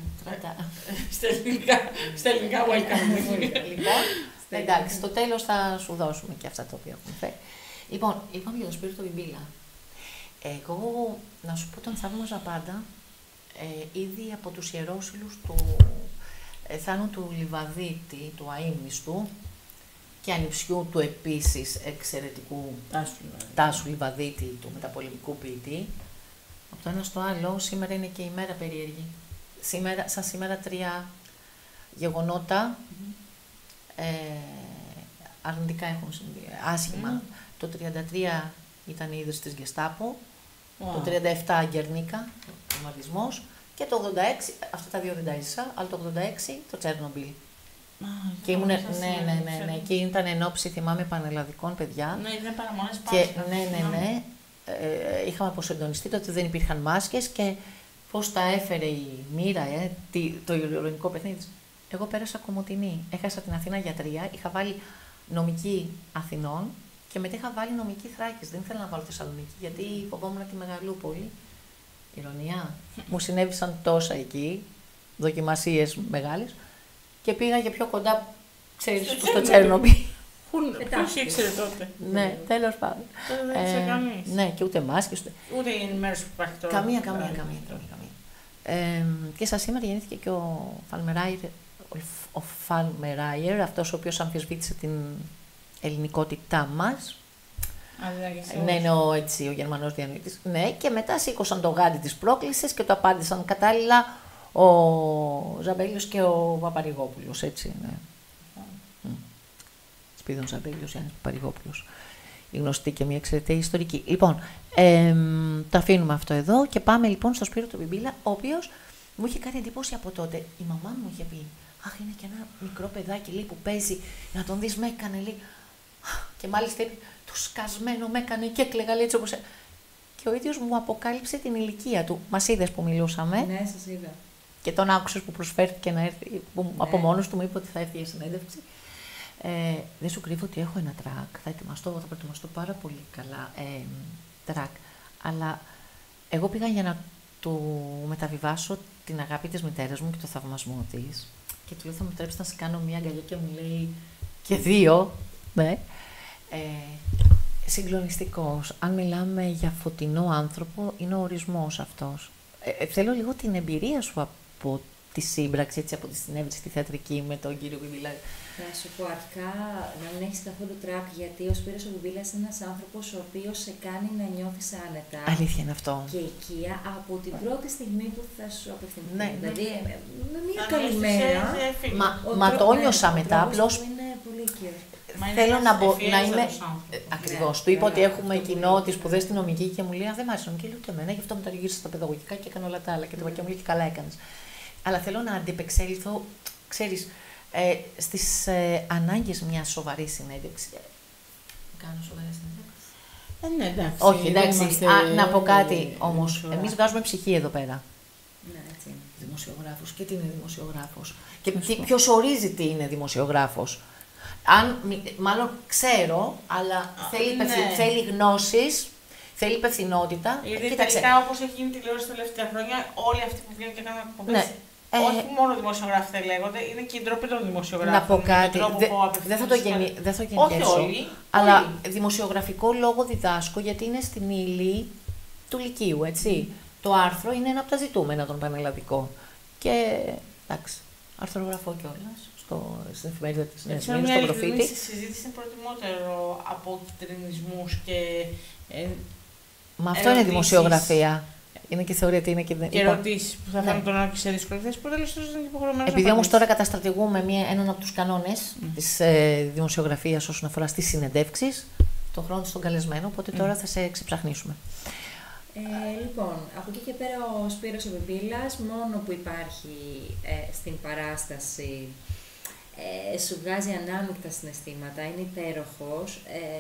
Στα ελληνικά welcome. Εντάξει, στο τέλος θα σου δώσουμε και αυτά τα οποία έχουμε φέρει. Λοιπόν, είπαμε για το Σπύρο Πιμπίλα. Εγώ, να σου πω, τον θαύμαζα πάντα, ήδη από τους ιερόσυλους του Θάνου του Λιβαδίτη, του αείμνηστου και ανιψιού του επίσης εξαιρετικού Τάσου Λιβαδίτη, του μεταπολεμικού ποιητή. Από το ένα στο άλλο, σήμερα είναι και η μέρα περίεργη. Σαν σήμερα 3 γεγονότα αρνητικά έχουν συμβεί, άσχημα. Το 1933 ήταν η είδηση της Γκεστάπο, το 1937 Γκερνίκα, ο βομβαρδισμός και το 1986, αυτά τα δύο δεν τα έζησα, αλλά το 1986 το Τσέρνομπιλ. Και ήμουν, ναι, και ήταν εν ώψη, θυμάμαι, πανελλαδικών παιδιά. Ναι, ήταν παραμονές ναι. Είχαμε αποσυντονιστεί, τότε δεν υπήρχαν μάσκες και πώς τα έφερε η μοίρα, το ειρηνικό παιχνίδι. Εγώ πέρασα Κομοτηνή, έχασα την Αθήνα για 3, είχα βάλει νομική Αθηνών και μετά είχα βάλει νομική Θράκης. Δεν ήθελα να βάλω Θεσσαλονίκη, γιατί φοβόμουν τη Μεγαλούπολη. Ηρωνία. Μου συνέβησαν τόσα εκεί, δοκιμασίες μεγάλες και πήγα για πιο κοντά, ξέρεις, στο Τσέρνομπιλ. Ποιος ήξερε τότε. Ναι, τέλος πάντων. Δεν ήξερε κανείς. Ναι, και ούτε μάσκες. Ούτε η ενημέρωση που υπάρχει τώρα. Καμία. Και σαν σήμερα γεννήθηκε και ο Φαλμεράιερ, αυτός ο οποίος αμφισβήτησε την ελληνικότητά μας. Ναι, είναι ο Γερμανός διανοητής. Ναι, και μετά σήκωσαν το γάντι της πρόκλησης και το απάντησαν κατάλληλα ο Ζαμπέλιος και ο Παπαρηγόπουλος, έτσι, ναι. Σπίδων Ζαμπέλιος, Γιάννης Παπαρηγόπουλος. Η γνωστή και μια εξαιρετική ιστορική. Λοιπόν, το αφήνουμε αυτό εδώ και πάμε λοιπόν στο Σπύρο τον Πιμπίλα, ο οποίος μου είχε κάνει εντύπωση από τότε. Η μαμά μου είχε πει: αχ, είναι και ένα μικρό παιδάκι, λέει, που παίζει, να τον δεις, με έκανε, λέει. Και μάλιστα είπε, το σκασμένο με έκανε και έκλαιγα έτσι όπως... Και ο ίδιος μου αποκάλυψε την ηλικία του. Μας είδες που μιλούσαμε. Ναι, σας είδα. Και τον άκουσες που προσφέρθηκε να έρθει, που Ναι. από μόνος του μου είπε ότι θα έρθει για συνέντευξη. Δεν σου κρύβω ότι έχω ένα track, θα προετοιμαστώ πάρα πολύ καλά track, αλλά εγώ πήγα για να του μεταβιβάσω την αγάπη της μητέρας μου και το θαυμασμό της και του λέω θα μου επιτρέψεις να σε κάνω μία αγκαλιά και μου λέει και δύο, ναι. Συγκλονιστικός. Αν μιλάμε για φωτεινό άνθρωπο, είναι ο ορισμός αυτός. Θέλω λίγο την εμπειρία σου από τη σύμπραξη, έτσι, από τη συνέβρεση στη θεατρική με τον κύριο Μπιμπίλα. Θα σου πω αρχικά να μην έχεις καθόλου τρακ, γιατί ο Σπύρος ο Μπιμπίλας είναι ένας άνθρωπος ο οποίος σε κάνει να νιώθεις άνετα. Αλήθεια είναι αυτό. Και οικία από την πρώτη στιγμή που θα σου απευθυνθεί. Ναι. Δηλαδή, με μια καλημέρα. Μα το νιώσα μετά, απλώς. Είναι πολύ οικείο. Θέλω να είμαι. Ακριβώς. Του είπα ότι έχουμε κοινό τις σπουδές στη νομική και μου λέει: δεν μ' άρεσε νομική, λέει ούτε εμένα, γι' αυτό μεταγύρισα στα παιδαγωγικά και έκανα όλα τα άλλα. Και του είπα και μου λέει: και καλά έκανες. Αλλά θέλω να αντιπεξέλθω, ξέρεις, στις ανάγκες μιας σοβαρής συνέντευξης. Κάνω σοβαρή συνέντευξη. Ναι, εντάξει. Όχι, εντάξει. Να πω κάτι όμως. Εμείς βγάζουμε ψυχή εδώ πέρα. Ναι, έτσι είναι. Δημοσιογράφος. Και τι είναι δημοσιογράφος. Και ποιος ορίζει τι είναι δημοσιογράφος. Μάλλον ξέρω, αλλά θέλει γνώσεις, θέλει υπευθυνότητα. Γιατί τελικά, όπως έχει γίνει τηλεόραση τα τελευταία χρόνια, όλοι αυτοί που βγαίνουν και κάνουν εκπομπές. Ναι. Όχι μόνο δημοσιογράφοι δεν λέγονται, είναι και η ντροπή των δημοσιογράφων. Να πω κάτι. Δεν θα το γενικεύσω. Όχι όλοι. Αλλά δημοσιογραφικό λόγο διδάσκω γιατί είναι στην ύλη του Λυκείου, έτσι. Το άρθρο είναι ένα από τα ζητούμενα των πανελλαδικών. Και εντάξει, αρθρογραφώ κιόλας στην εφημερίδα της Νέας Μήνης, στον Προφήτη. Στη συζήτηση είναι προτιμότερο από κυτρινισμούς και. Μα αυτό είναι δημοσιογραφία. Είναι και θεωρία ότι είναι και. Και ερωτήσεις που θα φέρουν τον άλλο σε δύσκολη θέση που τέλος είναι υποχρεωμένος. Επειδή όμως τώρα καταστρατηγούμε έναν από τους κανόνες της δημοσιογραφίας όσον αφορά στις συνεντεύξεις, τον χρόνο στον καλεσμένο, οπότε τώρα θα σε ξεψαχνίσουμε. Λοιπόν, από εκεί και πέρα ο Σπύρος ο Μπιμπίλας, μόνο που υπάρχει στην παράσταση, σου βγάζει ανάμεικτα συναισθήματα, είναι υπέροχος,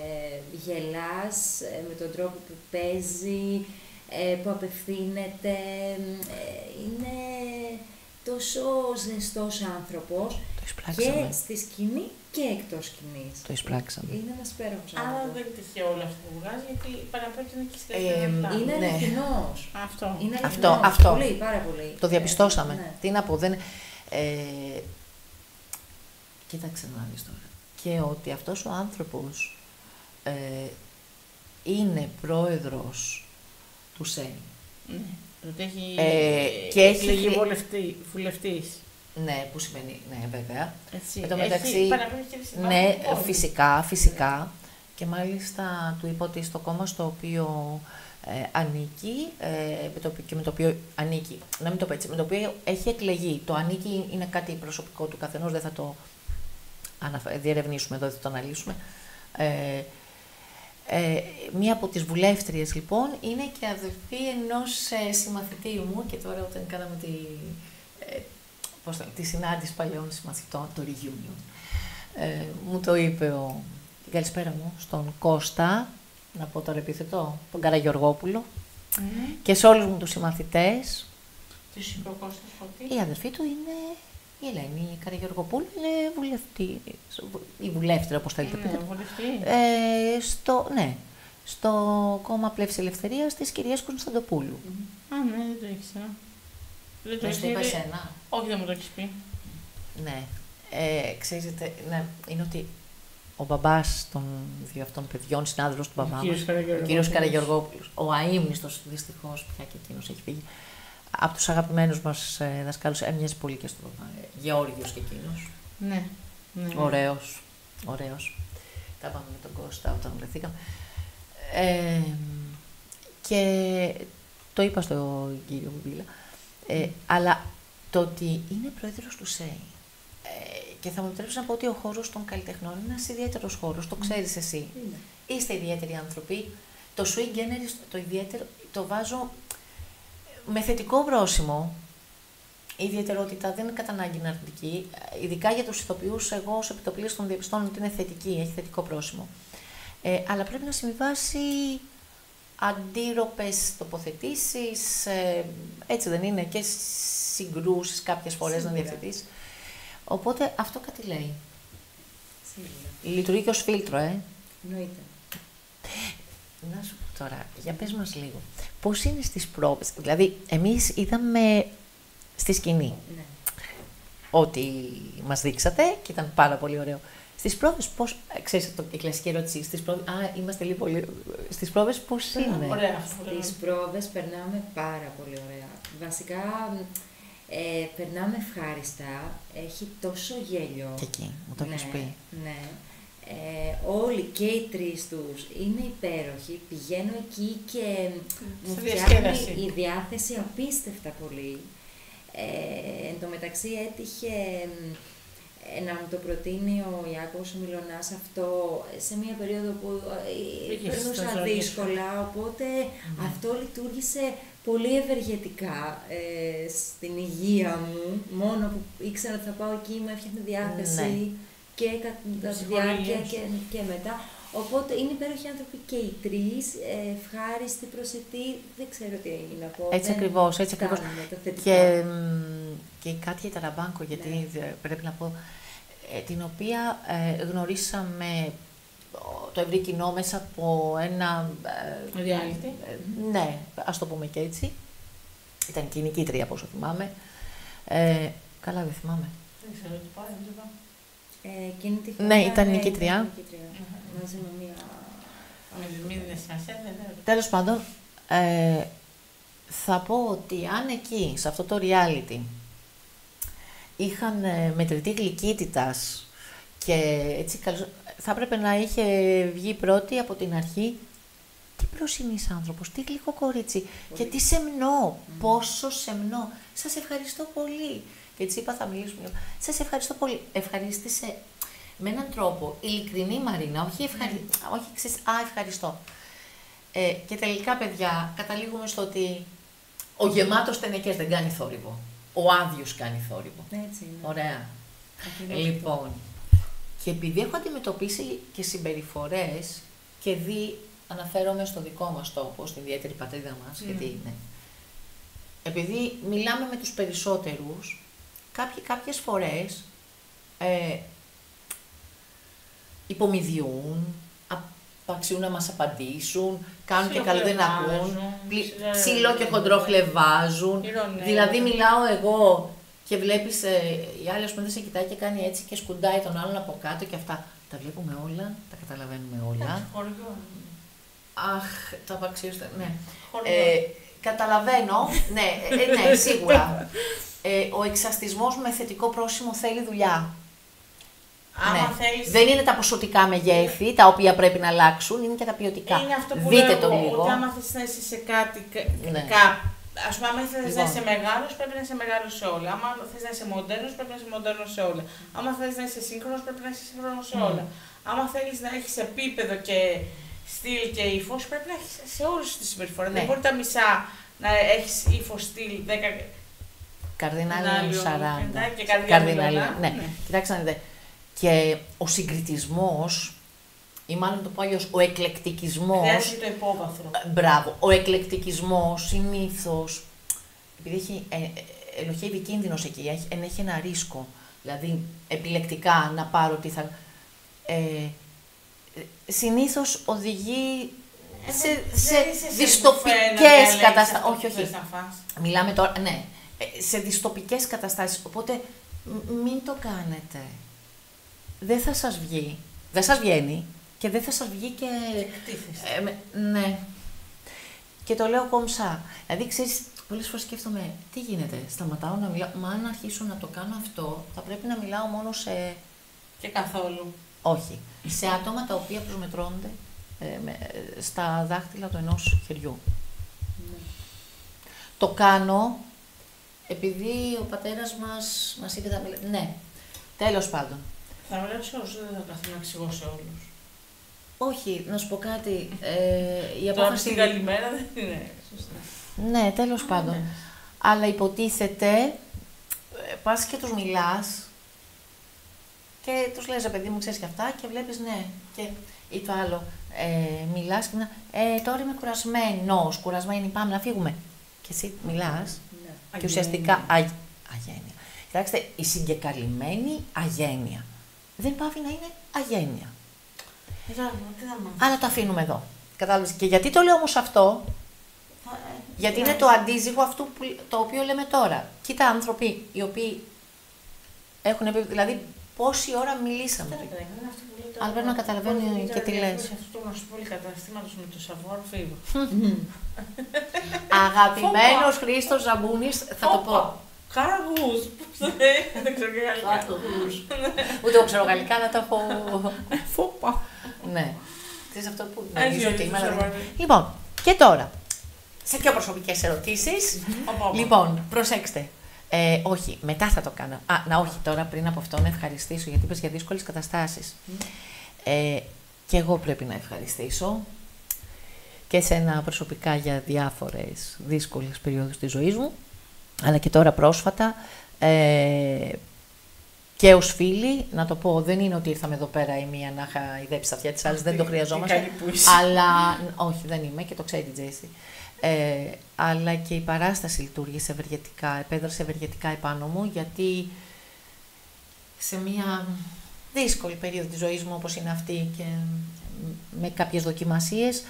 γελάς με τον τρόπο που παίζει, που απευθύνεται, είναι τόσο ζεστός άνθρωπος και στη σκηνή και εκτός σκηνής. Το εισπράξαμε. Είναι ένας υπέροχος άνθρωπος. άνθρωπος. Αλλά δεν είναι τυχαίο όλο αυτό που βγάζει, γιατί παραπέμπει είναι και στη δεύτερη. Είναι αληθινός. Αυτό. Είναι αληθινός. Πολύ, πάρα πολύ. Το διαπιστώσαμε. Ναι. Τι να πω, κοίταξε να δεις τώρα. Και ότι αυτός ο άνθρωπος είναι πρόεδρος του ΣΕΙ. Ναι. Ότι έχει εκλεγεί βουλευτής. Ναι, που σημαίνει, ναι, βέβαια. Έτσι. Εν τω μεταξύ, ναι, φυσικά. Και μάλιστα του είπα ότι στο κόμμα στο οποίο ανήκει, και με το οποίο ανήκει, να μην το πω έτσι, με το οποίο έχει εκλεγεί. Το ανήκει είναι κάτι προσωπικό του καθενός, δεν θα το διερευνήσουμε εδώ, δεν θα το αναλύσουμε. Μία από τις βουλεύτριες λοιπόν είναι και αδελφή ενός συμμαθητή μου και τώρα όταν κάναμε τη συνάντηση παλαιών συμμαθητών, το reunion, μου το είπε την καλησπέρα μου στον Κώστα, να πω τώρα επίθετο, τον Καραγιοργόπουλο και σε όλους μου τους συμμαθητές. Τους είπε ο Κώστας η αδελφή του είναι η Ελένη Καραγιοργοπούλου, είναι βουλευτή, η βουλεύτρια όπως θέλετε πείτε. Ναι, στο κόμμα Πλεύσης Ελευθερίας της κυρίας Κωνσταντοπούλου. Α, ναι, δεν το ήξερα. Δεν το είπα εσένα. Όχι, δεν μου το έχεις πει. Ναι. Ξέρετε, ναι, είναι ότι ο μπαμπάς των δύο αυτών παιδιών, συνάδελφος του μπαμπά μας, ο κύριος Καραγιοργόπουλος, ο αείμνηστος, δυστυχώς πια και εκείνος έχει φύγει, από τους αγαπημένους μας δασκάλους, έμοιαζε πολύ και στον μπαμπά. Γεώργιος και εκείνος. Ναι. Ωραίος. Τα πάμε με τον Κώστα όταν βρεθήκαμε. Και το είπα στον κύριο Μπιμπίλα, αλλά το ότι είναι πρόεδρος του ΣΕΙ και θα μου επιτρέψει να πω ότι ο χώρος των καλλιτεχνών είναι ένας ιδιαίτερος χώρος, το ξέρεις εσύ. Είστε ιδιαίτεροι άνθρωποι. Το sui generis, το ιδιαίτερο, το βάζω με θετικό πρόσημο. Η ιδιαιτερότητα δεν είναι κατά ανάγκη αρνητική. Ειδικά για τους ηθοποιούς, εγώ ως επιτοπλίστων διαπιστώνω ότι είναι θετική, έχει θετικό πρόσημο. Αλλά πρέπει να συμβιβάσει αντίρροπες τοποθετήσεις, έτσι δεν είναι, και συγκρούσεις κάποιες φορές να διευθετείς. Οπότε αυτό κάτι λέει. Σίγουρα. Λειτουργεί και ως φίλτρο, Εννοείται. Να σου πω τώρα, για πες μας λίγο. Πώς είναι στις πρόβες, δηλαδή εμείς είδαμε στη σκηνή Ναι. ό,τι μας δείξατε και ήταν πάρα πολύ ωραίο. Στις πρόβες πώς, ξέρεις η κλασική ερώτηση, στις πρόβες, είμαστε λίγο πολύ, στις πρόβες πώς είναι. Ωραία αυτό. Στις πρόβες περνάμε πάρα πολύ ωραία. Βασικά, περνάμε ευχάριστα. Έχει τόσο γέλιο. Και εκεί, μου το έχεις πει. Ναι. Όλοι και οι τρεις τους είναι υπέροχοι. Πηγαίνω εκεί και μου φτιάχνει η διάθεση απίστευτα πολύ. Εν τω μεταξύ έτυχε να μου το προτείνει ο Ιάκωβος ο Μιλωνάς αυτό σε μια περίοδο που περνούσα δύσκολα, οπότε αυτό λειτουργήσε πολύ ευεργετικά στην υγεία μου, μόνο που ήξερα ότι θα πάω εκεί, μου έφτιαχνε διάθεση και κατά τη διάρκεια και μετά. Οπότε είναι υπέροχοι άνθρωποι και οι τρεις, ευχάριστοι, προσιτοί, δεν ξέρω τι να πω. Έτσι ακριβώς, έτσι ακριβώς. Και η Κάτια Ταραμπάνκο, γιατί πρέπει να πω, την οποία γνωρίσαμε το ευρύ κοινό μέσα από ένα... reality. Ναι, ας το πούμε και έτσι. Ήταν και η νικήτρια, από όσο θυμάμαι. Καλά, δεν θυμάμαι. Δεν ξέρω τι πάει, δεν ξέρω. Εκείνη τη φορά, Ναι, ήταν νικήτρια. Μαζί με μία... Τέλος πάντων, θα πω ότι αν εκεί, σε αυτό το reality, είχαν μετρητή γλυκύτητας και έτσι θα έπρεπε να είχε βγει πρώτη από την αρχή. Τι προσινής άνθρωπος, τι γλυκό κορίτσι πολύ. Και τι σεμνό, πόσο σεμνό. Σας ευχαριστώ πολύ. Και έτσι είπα θα μιλήσουμε. Σας ευχαριστώ πολύ. Ευχαρίστησε με έναν τρόπο ειλικρινή Μαρίνα, όχι ξέρεις, ευχαριστώ. Και τελικά, παιδιά, καταλήγουμε στο ότι ο γεμάτος τενεκές δεν κάνει θόρυβο. Ο άδειος κάνει θόρυβο. Έτσι είναι. Ωραία. Λοιπόν, και επειδή έχω αντιμετωπίσει και συμπεριφορές και δει, αναφέρομαι στο δικό μας τόπο, στην ιδιαίτερη πατρίδα μας, γιατί είναι. Επειδή μιλάμε με τους περισσότερους, κάποιες φορές υπομοιδιούν, απαξιούν να μας απαντήσουν, κάνουν και καλό δεν ακούν, ψηλό και χοντρό χλεβάζουν. Δηλαδή μιλάω εγώ και βλέπεις η άλλη ας πούμε δεν σε κοιτάει και κάνει έτσι και σκουντάει τον άλλον από κάτω και αυτά. Τα βλέπουμε όλα, τα καταλαβαίνουμε όλα. Αχ, τα απαξίωστε, ναι. Καταλαβαίνω, ναι, σίγουρα. Ο εξαστισμός με θετικό πρόσημο θέλει δουλειά. Δεν είναι τα ποσοτικά μεγέθη τα οποία πρέπει να αλλάξουν, είναι και τα ποιοτικά. Είναι αυτό που δείτε λέω, το λίγο. Ότι άμα θες να είσαι σε κάτι, ας πούμε, άμα θες να είσαι μεγάλος, πρέπει να είσαι μεγάλος σε όλα. Άμα θες να είσαι μοντέρνος, πρέπει να είσαι μοντέρνος σε όλα. Άμα θες να είσαι σύγχρονος, πρέπει να είσαι σύγχρονος σε όλα. Άμα θέλεις να έχεις επίπεδο και στυλ και ύφος, πρέπει να έχεις σε όλους τις συμπεριφορές. Δεν μπορεί τα μισά να έχεις ύφος, στυλ, 10. Καρδινάλιο 40. Και καρδινάλιο. Ναι, κοιτάξτε να δείτε. Και ο συγκριτισμός, ή μάλλον το πω αλλιώς, ο εκλεκτικισμός. Χρειάζεται το υπόβαθρο. Μπράβο. Ο εκλεκτικισμός συνήθως, επειδή ελοχεύει επικίνδυνος εκεί, έχει ένα ρίσκο. Δηλαδή, επιλεκτικά να πάρω τι θα. Συνήθως οδηγεί σε δυστοπικές καταστάσεις. Όχι. Μιλάμε τώρα, ναι. Σε δυστοπικές καταστάσεις. Οπότε, μην το κάνετε. Δεν θα σας βγει. Δεν σας βγαίνει και δεν θα σας βγει και... ναι. Και το λέω κομψά. Δηλαδή, ξέρεις, πολλές φορές σκέφτομαι, τι γίνεται, σταματάω να μιλάω. Μα αν αρχίσω να το κάνω αυτό, θα πρέπει να μιλάω μόνο σε... Και καθόλου. Όχι. Σε άτομα τα οποία προσμετρώνται στα δάχτυλα του ενός χεριού. Ναι. Το κάνω επειδή ο πατέρας μας είπε να μιλάει. Ναι. Τέλος πάντων. Θα μιλάω σε όλους, δεν θα καθόλου να εξηγώ σε όλους. Όχι, να σου πω κάτι. Η απόφαση την καλημέρα δεν είναι σωστά. Ναι, τέλος πάντων. Ναι. Αλλά υποτίθεται, πας και τους μιλάς και τους λες, παιδί μου, ξέρεις και αυτά και βλέπεις, ναι. Και Ή το άλλο, μιλάς και τώρα είμαι κουρασμένος, κουρασμένη, πάμε να φύγουμε. Και εσύ μιλάς και ουσιαστικά αγένεια. Κοιτάξτε, η συγκεκαλυμμένη αγένεια δεν πάβει να είναι αγένεια. Αλλά το αφήνουμε εδώ. Κατάλαβες. Και γιατί το λέω όμως αυτό, γιατί είναι το αντίζυγο αυτού το οποίο λέμε τώρα. Κοίτα, άνθρωποι οι οποίοι έχουν πει, δηλαδή πόση ώρα μιλήσαμε. Αλλά πρέπει να καταλαβαίνει και τι λες. Αυτό το γνωστό πολυκαταστήματος με το Σαββόρ Φίβο. Αγαπημένος Χρήστος Ζαμπούνης, θα το πω. Καραγούς. Δεν ξέρω και γαλλικά. Ούτε εγώ ξέρω γαλλικά, αλλά το έχω. Φόπα. Ναι. Ξέρεις αυτό που νομίζω ότι είμαι. Λοιπόν, και τώρα, σε πιο προσωπικές ερωτήσεις. Λοιπόν, προσέξτε. Όχι, μετά θα το κάνω. Όχι, τώρα πριν από αυτό να ευχαριστήσω, γιατί είπες για δύσκολες καταστάσεις. Και εγώ πρέπει να ευχαριστήσω και εσένα προσωπικά για διάφορες δύσκολες περιόδους της ζωής μου, αλλά και τώρα πρόσφατα και ως φίλοι, να το πω, δεν είναι ότι ήρθαμε εδώ πέρα η μία να χαϊδέψει τα αυτιά της άλλης, δεν το χρειαζόμαστε, αλλά όχι, δεν είμαι και το ξέρει η Τζέσι. Αλλά και η παράσταση λειτουργήσε ευεργετικά, επέδρασε ευεργετικά επάνω μου, γιατί σε μια δύσκολη περίοδο της ζωής μου όπως είναι αυτή και με κάποιες δοκιμασίες,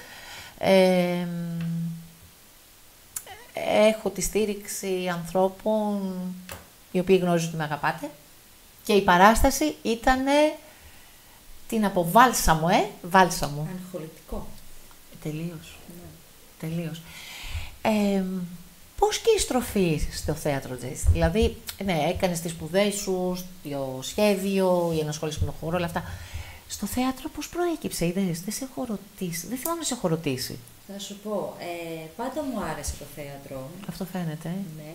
έχω τη στήριξη ανθρώπων οι οποίοι γνωρίζουν ότι με αγαπάτε και η παράσταση ήταν την από βάλσαμο, βάλσαμο. Αγχολητικό. Τελείως. Ναι. Τελείως. Πώς και η στροφή στο θέατρο, Τζέσι? Δηλαδή, ναι, έκανες τις σπουδές σου, το σχέδιο, η ενασχόληση με τον χώρο, όλα αυτά. Στο θέατρο πώς προέκυψε, είδες, δεν σε έχω ρωτήσει, δεν θυμάμαι να σε έχω ρωτήσει. Θα σου πω, πάντα μου άρεσε το θέατρο. Αυτό φαίνεται. Ναι.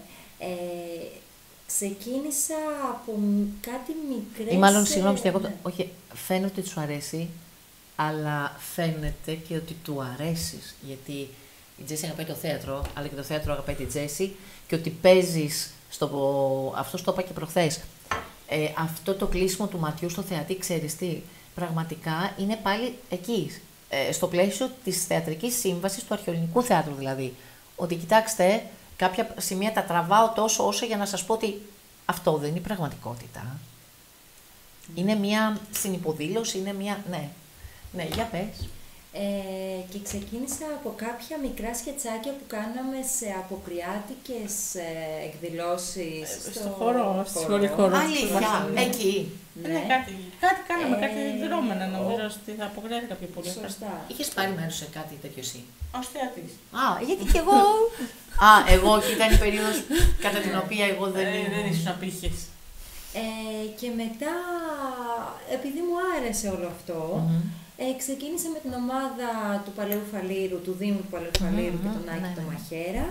Ξεκίνησα από κάτι μικρές... Ή μάλλον, συγγνώμη, ναι. Όχι, φαίνεται ότι σου αρέσει, αλλά φαίνεται και ότι του αρέσεις, γιατί η Τζέσι αγαπάει το θέατρο, αλλά και το θέατρο αγαπάει τη Τζέσι, και ότι παίζεις, αυτό το είπα και προχθές, αυτό το κλείσιμο του ματιού στο θεατή, ξέρεις τι, πραγματικά είναι πάλι εκεί, στο πλαίσιο της θεατρικής σύμβασης του Αρχαιοελληνικού Θεάτρου δηλαδή. Ότι κοιτάξτε, κάποια σημεία τα τραβάω τόσο όσο για να σας πω ότι αυτό δεν είναι η πραγματικότητα. Είναι μια συνυποδήλωση, είναι μια... Ναι, για πες. Και ξεκίνησα από κάποια μικρά σκετσάκια που κάναμε σε αποκριάτικες εκδηλώσεις στο χώρο, στη σχολή χώρο. Αλήθεια, εκεί. Ναι, κάτι κάναμε, κάτι δρόμενα νομίζω ότι θα αποκριάτηκα πιο πολύ. Σωστά. Είχες πάρει μέρος σε κάτι τέτοιο εσύ? Ως θεατής. Γιατί και εγώ. Εγώ όχι, ήταν η περίοδος κατά την οποία εγώ δεν ήσουν απήχες. Και μετά, επειδή μου άρεσε όλο αυτό, ξεκίνησα με την ομάδα του Παλαιού Φαλήρου, του Δήμου του Παλαιού Φαλήρου και τον Άκη τον Μαχαίρα.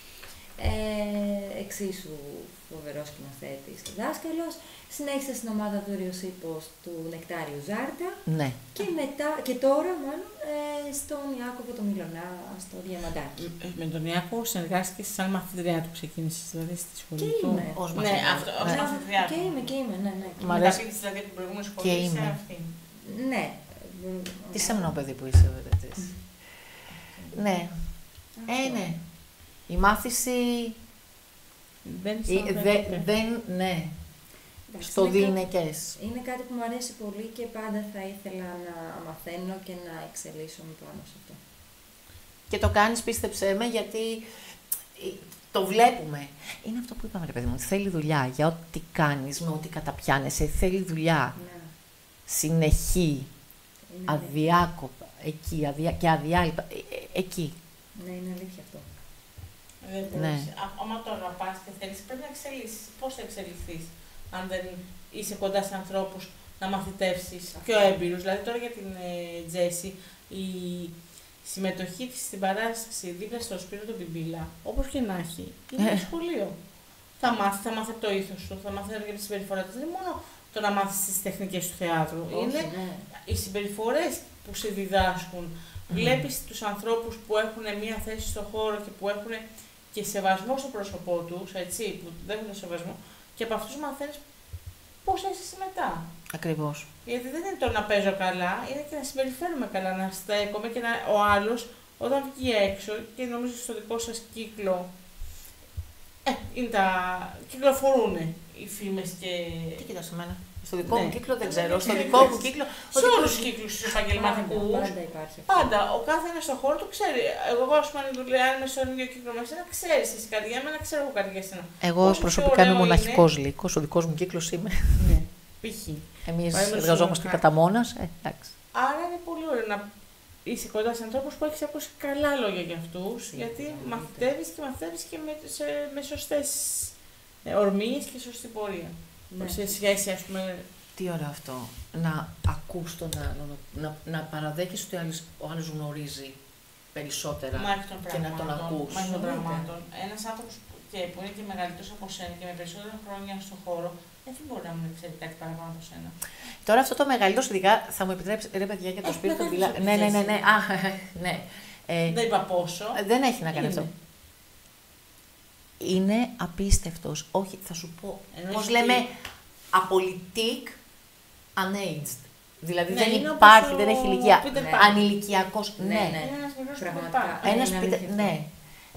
Εξίσου φοβερός σκηνοθέτης και δάσκαλος. Συνέχισα στην ομάδα του Ριοσύπος του Νεκτάριου Ζάρτα. Ναι. Και τώρα μάλλον στον Ιάκωβο τον Μιλωνά, στο Διαμαντάκι. Με τον Ιάκωβο συνεργάστηκες σαν μαθητριά του, ξεκίνησες δηλαδή στη σχολή του. Και είμαι. Ως μαθητριά του. Και είμαι, ναι. Μεταπίδησες δηλαδή την προηγούμενη σχολή σε αυτήν. Ναι. Τι σεμνό παιδί που είσαι, βέβαια. Ναι. Ναι. Η μάθηση... Ναι. Στο διηνεκές. Είναι κάτι που μου αρέσει πολύ και πάντα θα ήθελα να μαθαίνω και να εξελίσσομαι πάνω σε αυτό. Και το κάνεις, πίστεψέ με, γιατί το βλέπουμε. Είναι αυτό που είπαμε, ρε παιδί μου, θέλει δουλειά. Για ό,τι κάνεις, με ό,τι καταπιάνεσαι, θέλει δουλειά. Ναι. Συνεχή. Αδιάκοπα, εκεί, και αδιάλειπτα, εκεί. Ναι, είναι αλήθεια αυτό. Άμα το αγαπάς και θέλεις, πρέπει να εξελίσσεις. Πώς θα εξελιχθείς, αν δεν είσαι κοντά σε ανθρώπους να μαθητεύσεις πιο έμπειρους. Δηλαδή τώρα για την Τζέσι, η συμμετοχή της στην παράσταση δίπλα στο Σπύρο τον Πιμπίλα, όπως και να έχει, είναι ένα σχολείο. Θα μάθει από το ήθος σου, θα μάθει για τη συμπεριφορά του. Δεν είναι μόνο το να μάθεις τις τεχνικές του θεάτρου. Είναι οι συμπεριφορές που σε διδάσκουν. Βλέπεις τους ανθρώπους που έχουν μία θέση στον χώρο και που έχουν και σεβασμό στο πρόσωπό τους, έτσι, που δεν έχουν σεβασμό, και από αυτούς μαθαίνεις πώς είσαι μετά. Ακριβώς. Γιατί δεν είναι το να παίζω καλά, είναι και να συμπεριφέρομαι καλά, να στέκομαι και ο άλλος όταν βγει έξω και νομίζω στο δικό σας κύκλο κυκλοφορούν οι φήμες και... Τι κοιτάς εμένα. Στο δικό μου κύκλο δεν ξέρω. Στο Ναι. δικό μου κύκλο. Σε όλους τους κύκλους τους επαγγελματικούς. Πάντα υπάρχει. Πάντα. Ο κάθε ένας στον χώρο του ξέρει. Εγώ, ας πούμε, αν είμαι στον ίδιο κύκλο με εσένα, ξέρεις εσύ κάτι για μένα, ξέρω εγώ κάτι για εσένα. Εγώ Όσο προσωπικά πιο είμαι ωραίο μοναχικός λύκος. Ο δικός μου κύκλος είμαι. Ναι. Π.χ. Εμείς Παραδείγματος εργαζόμαστε χάρη. κατά μόνας. Εντάξει. Άρα είναι πολύ ωραίο να είσαι κοντά σε ανθρώπους που έχεις ακούσει καλά λόγια για αυτούς, γιατί μαθητεύεις και με σωστές ορμίες και σωστή πορεία. Ναι. Σε σχέση, ας πούμε. Τι ωραίο αυτό. Να ακούς τον άλλον, να παραδέχεις ότι ο άλλος γνωρίζει περισσότερα Μάχη των και να τον ακούς. Μάχη των πραγμάτων. Ένας άνθρωπος που είναι και μεγαλύτερος από σένα και με περισσότερα χρόνια στον χώρο, δεν μπορεί να μην ξέρει κάτι παραπάνω από σένα. Τώρα αυτό το μεγαλύτερο, ειδικά θα μου επιτρέψει, ρε παιδιά, για το σπίτι του μεγαλύτερος Ναι. Ναι. Δεν είπα πόσο. Δεν έχει να κάνει Είναι. αυτό. Είναι απίστευτος. Όχι, θα σου πω. Εννοείς Πώς ότι- λέμε, απολυτικ unaged. Δηλαδή Ναι, δεν είναι υπάρχει, όπως δεν έχει ο ηλικία. Peter Ναι. Pan. Ανηλικιακός, Ναι, ναι. ναι. Είναι ένας μικρός Πραγματικά. Peter Pan. Ένας Είναι πίτε, αλήθεια. ναι.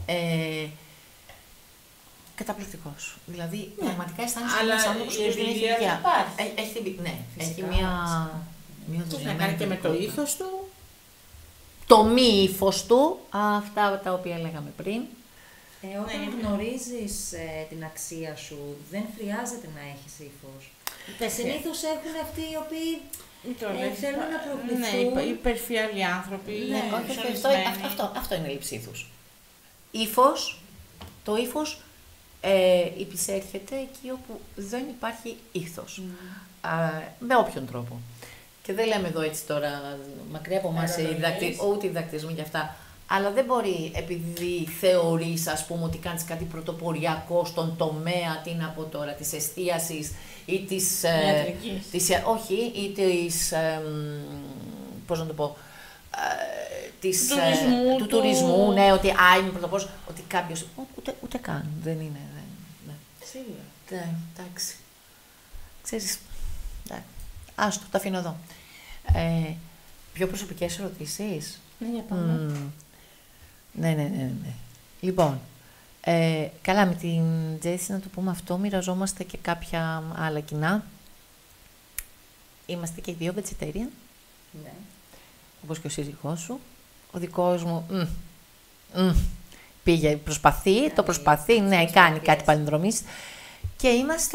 Καταπληκτικός. Δηλαδή, πραγματικά αισθάνεσαι Αλλά ένας άνθρωπος η που δεν έχει εμπειρία ηλικία. δεν υπάρχει. Έχει την ναι, έχει Φυσικά, μια Τι έχει να δουλειά κάνει και με το εμπειρικότητα. ήθος του. Το μη ύφος του, αυτά τα οποία λέγαμε πριν. Όταν Ναι, γνωρίζεις την αξία σου, δεν χρειάζεται να έχεις ύφος. Συνήθως έχουν αυτοί οι οποίοι θέλουν να προκληθούν. Ναι, υπερφιαλοί άνθρωποι. Ναι, Όχι, ψωνισμένοι. αυτό είναι έλλειψη ύφους. Ύφος, το ύφος υπησέρχεται εκεί όπου δεν υπάρχει ήθος. Με όποιον τρόπο. Και δεν λέμε εδώ έτσι τώρα, μακριά από εμάς ούτε οι διδακτισμοί και αυτά. Αλλά δεν μπορεί, επειδή θεωρείς, ας πούμε, ότι κάνεις κάτι πρωτοποριακό στον τομέα, τι να πω τώρα, της εστίασης ή της... όχι, ή της... πώς να το πω... του τουρισμού, ναι, ότι είμαι πρωτοπόρος, ότι κάποιος... Ούτε καν, δεν είναι. Ναι. Σίγουρα. Ναι, εντάξει. Ξέρεις, ναι. Άστο, το αφήνω εδώ. Πιο προσωπικές ερωτήσεις. Ναι, για πάμε. Ναι. Λοιπόν, καλά, με την Τζέσι να το πούμε αυτό, μοιραζόμαστε και κάποια άλλα κοινά. Είμαστε και οι δύο vegetarian, Ναι. όπως και ο σύζυγός σου. Ο δικός μου πήγε, προσπαθεί, ναι, κάνει κάτι παλινδρομής. Και είμαστε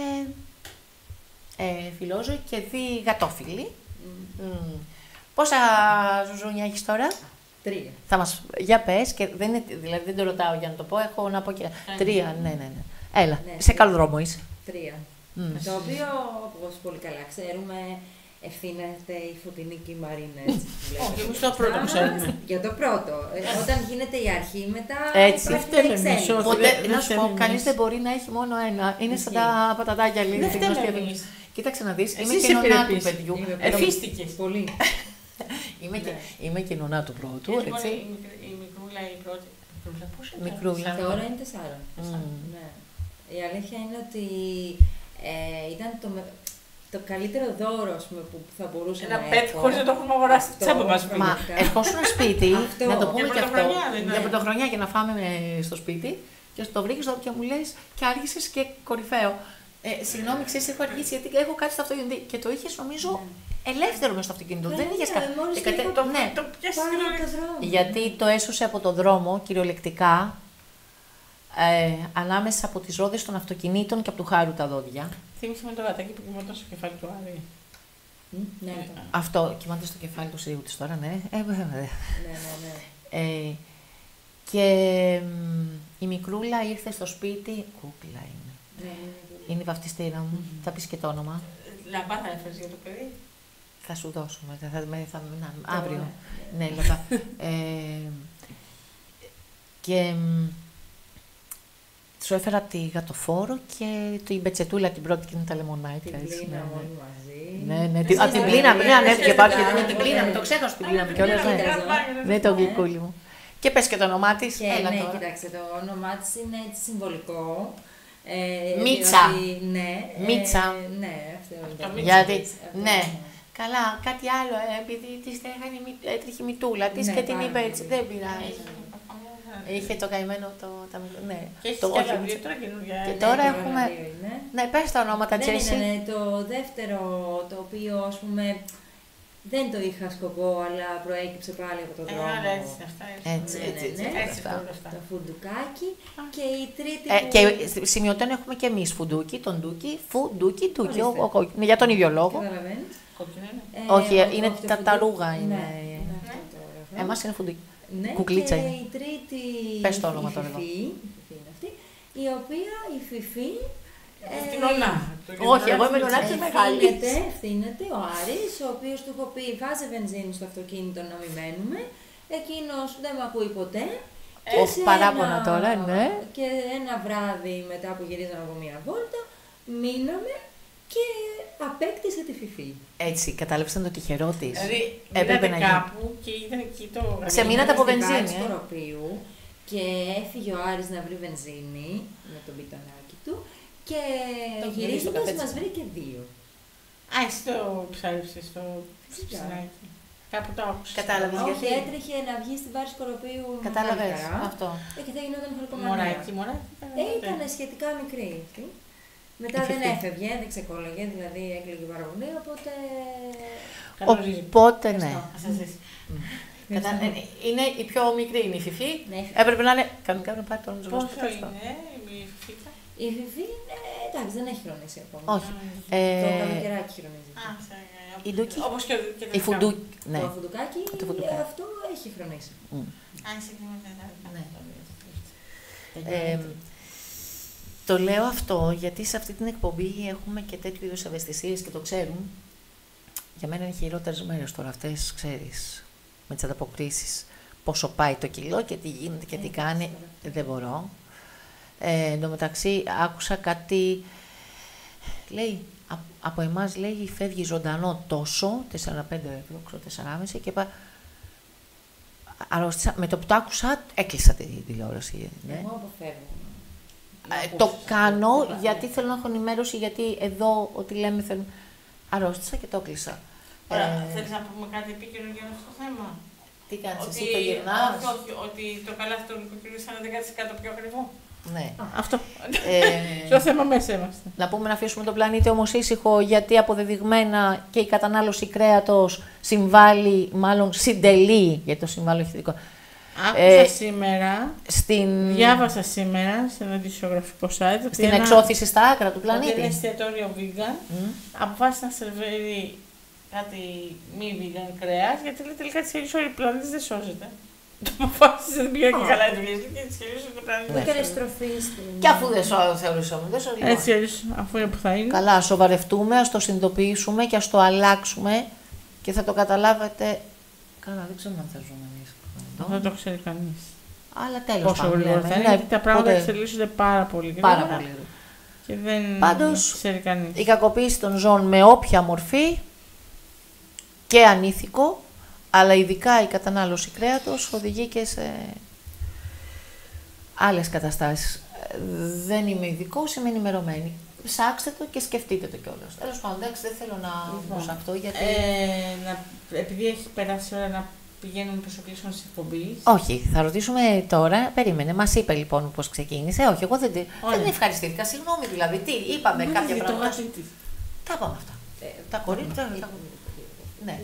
φιλόζωοι και γατόφιλοι. Πόσα ζουζούνια έχεις τώρα? 3. Θα μας, για πες, και δηλαδή δεν το ρωτάω για να το πω, έχω να πω και 3, ναι. Έλα, Ναι, σε καλό δρόμο είσαι. 3. Το οποίο, όπως πολύ καλά ξέρουμε, ευθύνεται η Φωτεινή και η Μαρίνα. Όχι, εμείς το πρώτο ξέρουμε. Για το πρώτο. Όταν γίνεται η αρχή, μετά Έτσι. υπάρχει φταίμε η εξέλιξη. εμείς, Ποτέ, δεν να σου πω, φταίμε κανείς εμείς. δεν μπορεί να έχει μόνο ένα. Είναι σαν τα πατατάκια λίγο. Δεν την φταίμε γνωστή εμείς. αυτή. Κοίταξε να δεις, είμαι Εσύ και είσαι νονά του επιρρεπής. παιδιού. Εφίστηκες. Πολύ. Είμαι και νονά του πρώτου, έτσι. Η μικρούλα, η πρώτη. Πώς είναι Μικρούλα. Τώρα είναι 4. Ναι. Η αλήθεια είναι ότι ήταν το καλύτερο δώρο, ας πούμε, που θα μπορούσα Ένα να πέτ έχω. χωρίς να το έχουμε αγοράσει. Αυτό, Τσάμπα μας πραγματικά. πήγε. Μα ερχόσουν σπίτι, Αυτό. να το πούμε Για και αυτό. πρωτοχρονιά, δεν είναι? Για πρωτοχρονιά και να φάμε στο σπίτι. Και το βρήκες και μου λες και άργησες και κορυφαίο. Συγγνώμη, ξέρεις, έχω αργήσει γιατί έχω κάτι στο αυτοκίνητο. Και το είχες νομίζω ελεύθερο μέσα στο αυτοκίνητο. Δεν είχες κάτι. μόλις το είχα Ναι, Το πιάσεις Πάνω και από το το δρόμο. γιατί το έσωσε από το δρόμο κυριολεκτικά ανάμεσα από τις ρόδες των αυτοκινήτων και από του Χάρου τα δόντια. Θύμισε με το γατάκι που κοιμόταν στο κεφάλι του Άρη. Ναι, ναι. Αυτό κοιμάται στο κεφάλι του Σιριού της τώρα, ναι. Ναι. Και η μικρούλα ήρθε στο σπίτι. Κούκλα είναι. Ναι, Είναι η βαφτιστήρα μου. Θα πεις και το όνομα. Λαμπά θα έφερες για το παιδί. Θα σου δώσουμε. Τώρα, Αύριο. ναι. Ναι, λαμπά. Και σου έφερα τη γατοφόρο και την πετσετούλα την πρώτη και είναι τα λεμονάκια. Την έτσι, πλήνα ναι, ναι. όλοι μαζί. Ναι. Εσείς Από την θα πλήνα, λέτε, ναι, ανέβηκε εσείς υπάρχει. θα Ναι, την πλήνα, λέτε. το ξέχασα την πλήνα μου κιόλας. Ναι, Ναι, κοίταζα. ναι, το γλυκούλι μου. Και πες και το όνομά της. Και Έλα ναι, τώρα. κοιτάξτε, το όνομά της είναι έτσι συμβολικό. Μίτσα. Ναι. Μίτσα. Ναι, αυτό Γιατί, ναι. Καλά, κάτι άλλο, επειδή της έτρεχε η μητούλα της και την είπε έτσι, δεν πειράζει. Είχε το καημένο ναι. Και έχει και άλλα δύο τώρα καινούργια. Και τώρα έχουμε... Ναι, πες τα ονόματα, Τζέσι. Ναι, το δεύτερο, το οποίο, ας πούμε, δεν το είχα σκοπό, αλλά προέκυψε πάλι από τον δρόμο. Έτσι είναι αυτά. Έτσι, το φουντουκάκι. Και η τρίτη και σημειωτών έχουμε και εμείς φουντούκι, τον ντούκι, φουντούκι, ντούκι, για τον ίδιο λόγο. Καταλαβαίνεις. Όχι, είναι τα ρούγα. Εμάς είναι φουντούκι. Ναι, κουκλίτσα και είναι. η τρίτη, πες το όνομα τώρα. η Φιφή είναι αυτή, η οποία η Φιφή... Την Ονά. Όχι, εγώ είμαι Ονά της Μεγάλης. Ευθύνεται ο Άρης, ο οποίος του έχω πει βάζε βενζίνη στο αυτοκίνητο να μην μένουμε. Εκείνος δεν με ακούει ποτέ. Όχι παράπονα τώρα, ναι. Και ένα βράδυ μετά που γυρίζαμε από μία βόλτα, μείναμε και απέκτησε τη Φιφή. Έτσι, κατάλαβες το τυχερό της. Δηλαδή, έπρεπε να γίνει. κάπου και ήταν εκεί το... Σε μήνατε από βενζίνη. Και έφυγε ο Άρης να βρει βενζίνη με τον πιτονάκι του και γυρίζοντας μας βρήκε δύο. Α, εσύ το ψάριψες στο ψινάκι. Κάπου το άκουσες. Κατάλαβες γιατί. Όχι, έτρεχε να βγει στην Πάρη Σκοροπίου. Κατάλαβες αυτό. Και θα γινόταν Μωράκι. Ήταν σχετικά μικρή αυτή. Μετά δεν έφευγε, δεν ξεκόλλαγε, δηλαδή έκλαιγε πάρα πολύ, οπότε... Οπότε ναι. Ευχαριστώ. Είναι η πιο μικρή, είναι η Φιφή. Ναι. Έπρεπε να είναι. Κανονικά να πάρει τον Ζωγό. Πόσο είναι η Φιφίκα? Η Φιφή είναι. Εντάξει, δεν έχει χρονίσει ακόμα. Όχι. Το καλοκαιράκι χρονίζει. Η Ντούκι. Όπως και η Φουντούκι. Ναι. Το φουντουκάκι, αυτό έχει χρονίσει. Αν συγκεκριμένα. Το λέω αυτό γιατί σε αυτή την εκπομπή έχουμε και τέτοιου είδους ευαισθησίες και το ξέρουν. Για μένα είναι χειρότερες μέρες τώρα αυτές, ξέρεις, με τις ανταποκρίσεις. Πόσο πάει το κιλό και τι γίνεται και τι κάνει, δεν μπορώ. Εν τω μεταξύ άκουσα κάτι, λέει, από εμάς λέει φεύγει ζωντανό τόσο, 4-5 ευρώ, ξέρω 4,5 και είπα, αρρώστησα, με το που το άκουσα έκλεισα τη τηλεόραση. Ναι. Εγώ αποφεύγω. Το κάνω γιατί θέλω να έχω ενημέρωση, γιατί εδώ ό,τι λέμε θέλουν. Αρρώστησα και το έκλεισα. Ωραία, θέλεις να πούμε κάτι επίκαιρο για αυτό το θέμα? Τι κάνεις εσύ, το γυρνάς? Όχι, ότι το καλάθι του νοικοκυριού είναι 10% πιο ακριβό. Ναι. Αυτό. Στο θέμα μέσα είμαστε. Να πούμε να αφήσουμε τον πλανήτη όμως ήσυχο, γιατί αποδεδειγμένα και η κατανάλωση κρέατος συμβάλλει, μάλλον συντελεί, γιατί το συμβάλλει έχει δικό. Άκουσα σήμερα, διάβασα σήμερα σε ένα ειδησιογραφικό site στην εξώθηση στα άκρα του πλανήτη. Ότι ένα εστιατόριο vegan αποφάσισε να σερβέρει κάτι μη vegan κρέας, γιατί λέει τελικά της χεριούς όλη η πλανήτης δεν σώζεται. Το αποφάσισε, δεν πήγα και καλά η δουλειά και της χεριούς όλη η πλανήτης. Έκανε στροφή στην... Και αφού δεν θεωρούσαμε, δεν σώζεται. Έτσι, αφού είναι που θα είναι. Καλά, ας σοβαρευτούμε, ας το συνειδητοποιήσουμε και ας το αλλάξουμε και θα το καταλάβετε. Καλά, δεν ξέρω αν θα ζούμε εμείς. Δεν το ξέρει κανείς. Αλλά τέλος πόσο γρήγορα θα είναι, γιατί τα πράγματα εξελίσσονται πάρα πολύ γρήγορα. Πάρα πολύ. Και δεν ξέρει κανείς. Η κακοποίηση των ζώων με όποια μορφή και ανήθικο, αλλά ειδικά η κατανάλωση κρέατος οδηγεί και σε άλλες καταστάσεις. Δεν είμαι ειδικός, είμαι ενημερωμένη. Ψάξτε το και σκεφτείτε το κιόλας. Τέλος πάντων, εντάξει, δεν θέλω να πω σε αυτό, γιατί... επειδή έχει περάσει ώρα να πηγαίνουμε προς το κλείσιμο της εκπομπής. Όχι, θα ρωτήσουμε τώρα. Περίμενε. Μας είπε λοιπόν πώς ξεκίνησε. Όχι, εγώ δεν ευχαριστήθηκα. Συγγνώμη δηλαδή. Τι, είπαμε κάποια πράγματα. Τα είπαμε αυτά. Τα κορίτσια. Ναι.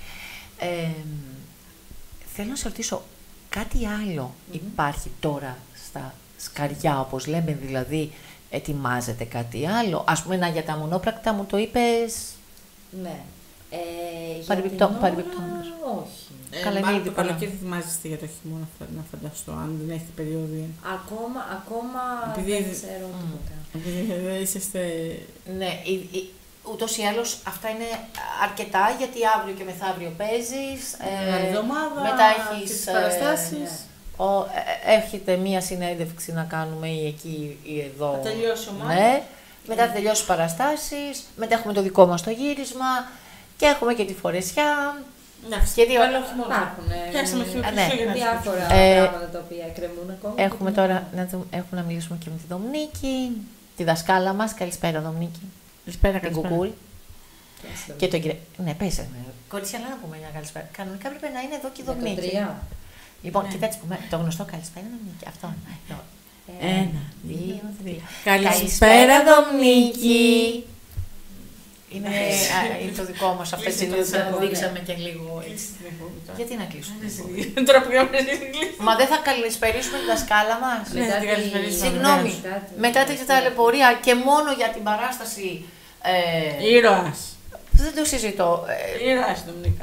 Θέλω να σε ρωτήσω, κάτι άλλο υπάρχει τώρα στα σκαριά, όπως λέμε, δηλαδή ετοιμάζεται κάτι άλλο? Ας πούμε, για τα μονόπρακτα μου το είπες. Ναι. Παρεμπιπτόντως. Όχι. Μάλλον το καλοκαίρι θυμάζεστε για το χειμώνα, να φανταστώ, αν δεν έχετε περιόδια. Ακόμα δεν ξέρω τίποτα. Επειδή δεν είσαστε... Ναι, ούτως ή άλλως αυτά είναι αρκετά, γιατί αύριο και μεθαύριο παίζεις. Εβδομάδα, μετά έχεις παραστάσεις. Έχετε μία συνέντευξη να κάνουμε ή εκεί ή εδώ. Θα τελειώσει ο Μάρτιος. Ναι. Μετά θα τελειώσει παραστάσεις, μετά έχουμε το δικό μας το γύρισμα και έχουμε και τη φορεσιά. Γιατί υπάρχουν διάφορα πράγματα τα οποία εκκρεμούν ακόμα. Έχουμε τώρα να μιλήσουμε και με τη Δομνίκη, τη δασκάλα μας. Καλησπέρα, Δομνίκη. Καλησπέρα, την Κουκούρη. Και το ναι, πες. Κορίτσια, να πούμε μια καλησπέρα. Κανονικά έπρεπε να είναι εδώ και η Δομνίκη. Λοιπόν, κοιτάξτε, το γνωστό καλησπέρα Δομνίκη. Αυτό. 1, 2, 3. Καλησπέρα, Δομνίκη. Είναι το δικό μας αυτό, έτσι το δείξαμε και λίγο έτσι. Γιατί να κλείσουμε? Τώρα που να κλείσουμε. Μα δεν θα καλησπερίσουμε τη δασκάλα μας? Συγγνώμη, μετά τη ταλαιπωρία και μόνο για την παράσταση... Ήρωας. Δεν το συζητώ. Ήρωας, Δομνίκα.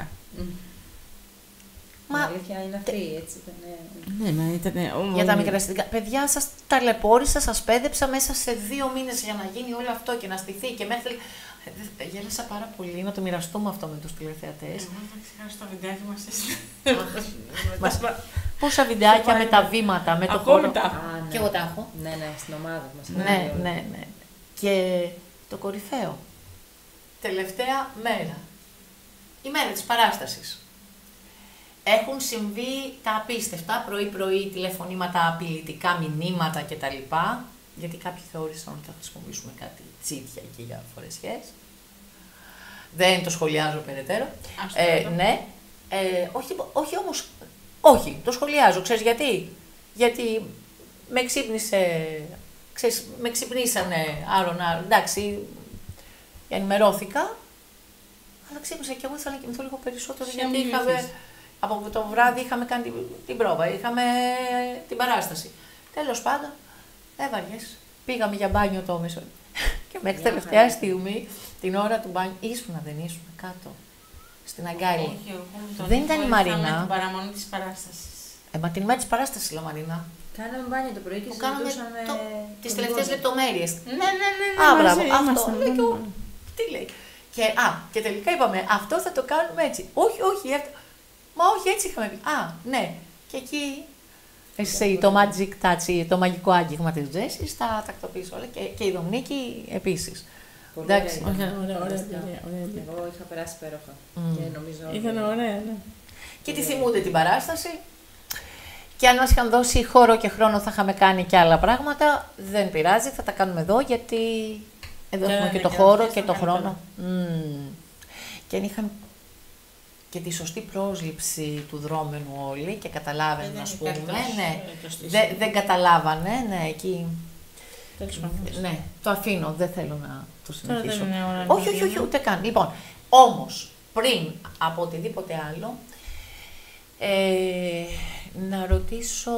Μα αλήθεια είναι αυτή, έτσι ήταν. Ναι, ήταν. Για τα μικραστικά. Παιδιά, σας ταλαιπώρησα, σας πέδεψα μέσα σε 2 μήνες για να γίνει όλο αυτό και να στηθεί και μέχρι. Γέλασα πάρα πολύ να το μοιραστούμε αυτό με τους τηλεθεατές. Εγώ θα ξεχάσω τα βιντεάκια μας. Πόσα βιντεάκια με τα βήματα, με το χώρο. Και εγώ τα έχω. Ναι, στην ομάδα μας. Ναι. Και το κορυφαίο. Τελευταία μέρα. Η μέρα της παράστασης. Έχουν συμβεί τα απίστευτα, πρωί-πρωί τηλεφωνήματα, απειλητικά μηνύματα κτλ. Γιατί κάποιοι θεώρησαν ότι θα χρησιμοποιήσουμε κάτι τσίτια εκεί για φορεσιές. Δεν το σχολιάζω περαιτέρω. Ναι. Όχι όμως. Όχι, το σχολιάζω. Ξέρεις γιατί? Γιατί με ξύπνησε. Ξέρεις, με ξυπνήσανε άρον. Εντάξει, ενημερώθηκα. Αλλά ξύπνησα και εγώ ήθελα να κοιμηθώ λίγο περισσότερο. Γιατί από το βράδυ είχαμε κάνει την πρόβα, είχαμε την παράσταση. Τέλος πάντων, έβαριες. Πήγαμε για μπάνιο το μεσό. Και μέχρι τελευταία στιγμή, την ώρα του μπάνιου, ήσουνα δεν ήσουν κάτω. Στην αγκάλη. Δεν ήταν η Μαρίνα. Την παραμονή της παράστασης. Μα την ημέρα της παράστασης, λέω Μαρίνα. Κάναμε μπάνιο το πρωί και συζητούσαμε τις τελευταίες λεπτομέρειες. Ναι. Μπράβο, αυτό. Τι λέει. Και τελικά είπαμε, αυτό θα το κάνουμε έτσι. Όχι. Μα όχι, έτσι είχαμε πει. Ναι. Και εκεί το magic touch, το μαγικό άγγιγμα της Τζέσης, τα τακτοποιήσω όλα και η Δομνίκη επίσης. Εντάξει. Ωραία. Εγώ είχα περάσει υπέροχα. Και νομίζω. Ήταν ωραία, ναι. Και τη θυμούνται την παράσταση. Και αν μας είχαν δώσει χώρο και χρόνο θα είχαμε κάνει και άλλα πράγματα. Δεν πειράζει, θα τα κάνουμε εδώ γιατί εδώ έχουμε και το χώρο και το χρόνο. Και αν είχαν και τη σωστή πρόσληψη του δρόμενου όλοι και καταλάβαινε, ας πούμε. Ναι. Δεν καταλάβανε, ναι, εκεί. Ναι, το αφήνω, δεν θέλω να το συνεχίσω. Όχι, ούτε καν. Λοιπόν, όμως, πριν από οτιδήποτε άλλο, να ρωτήσω,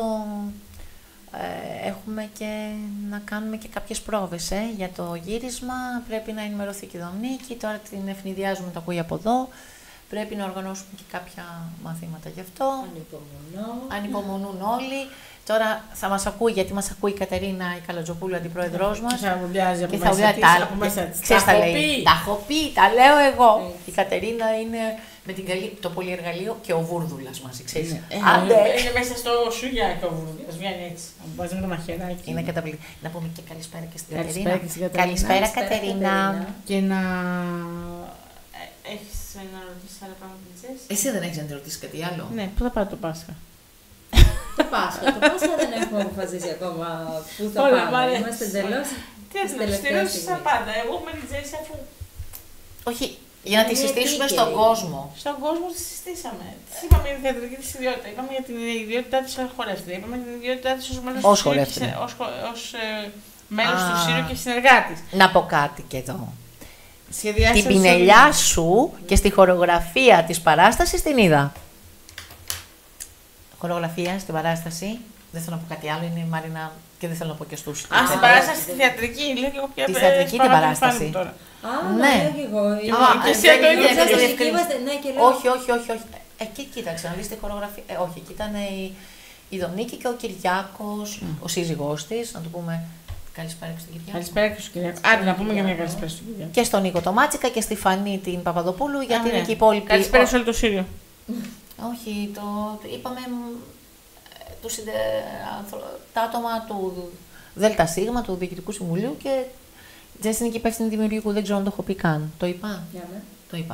έχουμε και να κάνουμε και κάποιες πρόβες για το γύρισμα, πρέπει να ενημερωθεί και η Δομνίκη, τώρα την ευνηδιάζουμε, το ακούει από εδώ. Πρέπει να οργανώσουμε και κάποια μαθήματα γι' αυτό. Ανυπομονούν όλοι. Τώρα θα μας ακούει, γιατί μας ακούει η Κατερίνα η Καλατζοπούλου, αντιπρόεδρός μας. Και θα βουλιάζει από μέσα της. Ξέρεις τα λέει. Τα έχω πει, τα λέω εγώ. Η Κατερίνα είναι με την καλή, το πολυεργαλείο και ο Βούρδουλας μαζί, ξέρεις. Είναι μέσα στο σουγιάκι ο Βούρδουλας, βγαίνει έτσι. Βάζει με το μαχαιράκι. Είναι καταπληκτικό. Να πούμε και καλησπέρα και στην Κατερίνα. Καλησπέρα, Κατερίνα. Και να έχεις να ρωτήσεις άλλα πράγματα με την Τζέσι. Εσύ δεν έχεις να τη ρωτήσεις κάτι άλλο? Ναι, πού θα πάει το Πάσχα? Το Πάσχα δεν έχουμε αποφασίσει ακόμα πού θα πάμε. Είμαστε εντελώς. Τι να στηρώσεις τα πάντα. Εγώ με την Τζέσι αφού. Όχι, για να τη συστήσουμε στον κόσμο. Στον κόσμο τη συστήσαμε. Τη είπαμε για την θεατρική της ιδιότητα. Είπαμε για την ιδιότητά της ως χορεύτρια. Είπαμε για την ιδιότητά της ως μέλος του ΣΥΡΙΟ και συνεργάτης. Να πω κάτι και εδώ. Την πινελιά σου και στη χορογραφία της παράστασης την είδα. Χορογραφία στην παράσταση, δεν θέλω να πω κάτι άλλο, είναι η Μαρίνα και δεν θέλω να πω και στους. Στην παράσταση τη θεατρική, λέω και εγώ πια. Τη θεατρική την παράσταση. Ναι, και εγώ. Και εσύ το Όχι. Εκεί κοίταξε, να δεις τη χορογραφία. Όχι, εκεί ήταν η Δομνίκη και ο Κυριάκος, ο σύζυγός της, να του πούμε. Καλησπέρα και στον Κυριάκο. Καλησπέρα και στον Κυριάκο. Άντε να πούμε για μια καλησπέρα στον Κυριάκο. Και στον Νίκο το Μάτσικα και στη Φανή την Παπαδοπούλου, γιατί είναι και οι υπόλοιποι. Καλησπέρα σε όλο το ΣΥΡΙΟ. Όχι, είπαμε τα άτομα του ΔΣ, του Διοικητικού Συμβουλίου και Τζέσι είναι και υπεύθυνη δημιουργικού, δεν ξέρω αν το έχω πει καν. Το είπα? Το είπα.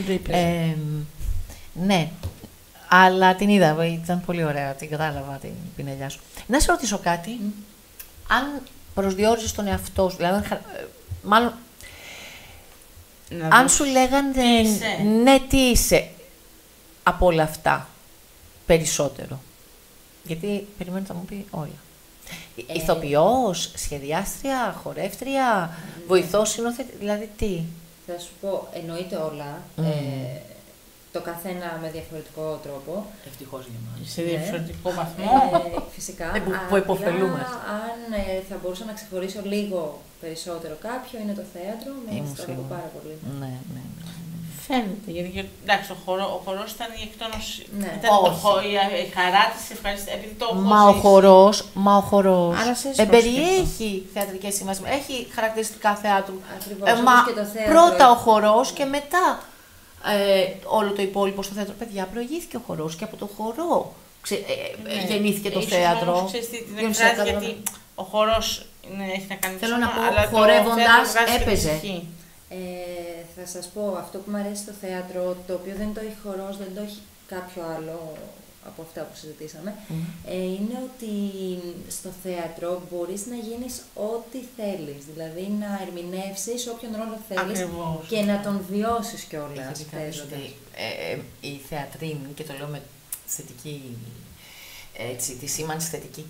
Ναι, αλλά την είδα, ήταν πολύ ωραία, την κατάλαβα την πινελιά σου. Να σε ρωτήσω κάτι, αν προσδιορίζεις τον εαυτό σου, δηλαδή, μάλλον Αν σου λέγανε ναι, τι είσαι από όλα αυτά περισσότερο. Γιατί περιμένω θα μου πει όλα. Ηθοποιός, σχεδιάστρια, χορεύτρια, βοηθός, συνοθέτη, δηλαδή τι. Θα σου πω, εννοείται όλα. Το καθένα με διαφορετικό τρόπο. Ευτυχώς για μας. Σε διαφορετικό βαθμό. Φυσικά. Που υποφελούμαστε. Αν θα μπορούσα να ξεχωρίσω λίγο περισσότερο κάποιο, είναι το θέατρο. Με στραβώ πάρα πολύ. Ναι. Φαίνεται, γιατί εντάξει, ο χορός ήταν η εκτόνωση. Ναι. Η χαρά της ευχαριστή, επειδή το Μα ο χορός εμπεριέχει θεατρικές σημασίες, έχει χαρακτηριστικά θεάτρου. Ακριβώς, και το θέατρο. Πρώτα ο χορός και μετά όλο το υπόλοιπο στο θέατρο. Παιδιά, προηγήθηκε ο χορός και από το χορό γεννήθηκε το θέατρο. Ξέρεις τι την εκφράζει, γιατί ο χορός έχει να κάνει. Θέλω να πω, χορεύοντας έπαιζε. Θα σας πω, αυτό που μου αρέσει στο θέατρο, το οποίο δεν το έχει χορός, δεν το έχει κάποιο άλλο από αυτά που συζητήσαμε, είναι ότι στο θέατρο μπορείς να γίνεις ό,τι θέλεις. Δηλαδή να ερμηνεύσεις όποιον ρόλο θέλεις. Ακριβώς. Και να τον βιώσεις κιόλας. Η θεατρίνη, και το λέω με θετική, έτσι, τη σήμανση θετική,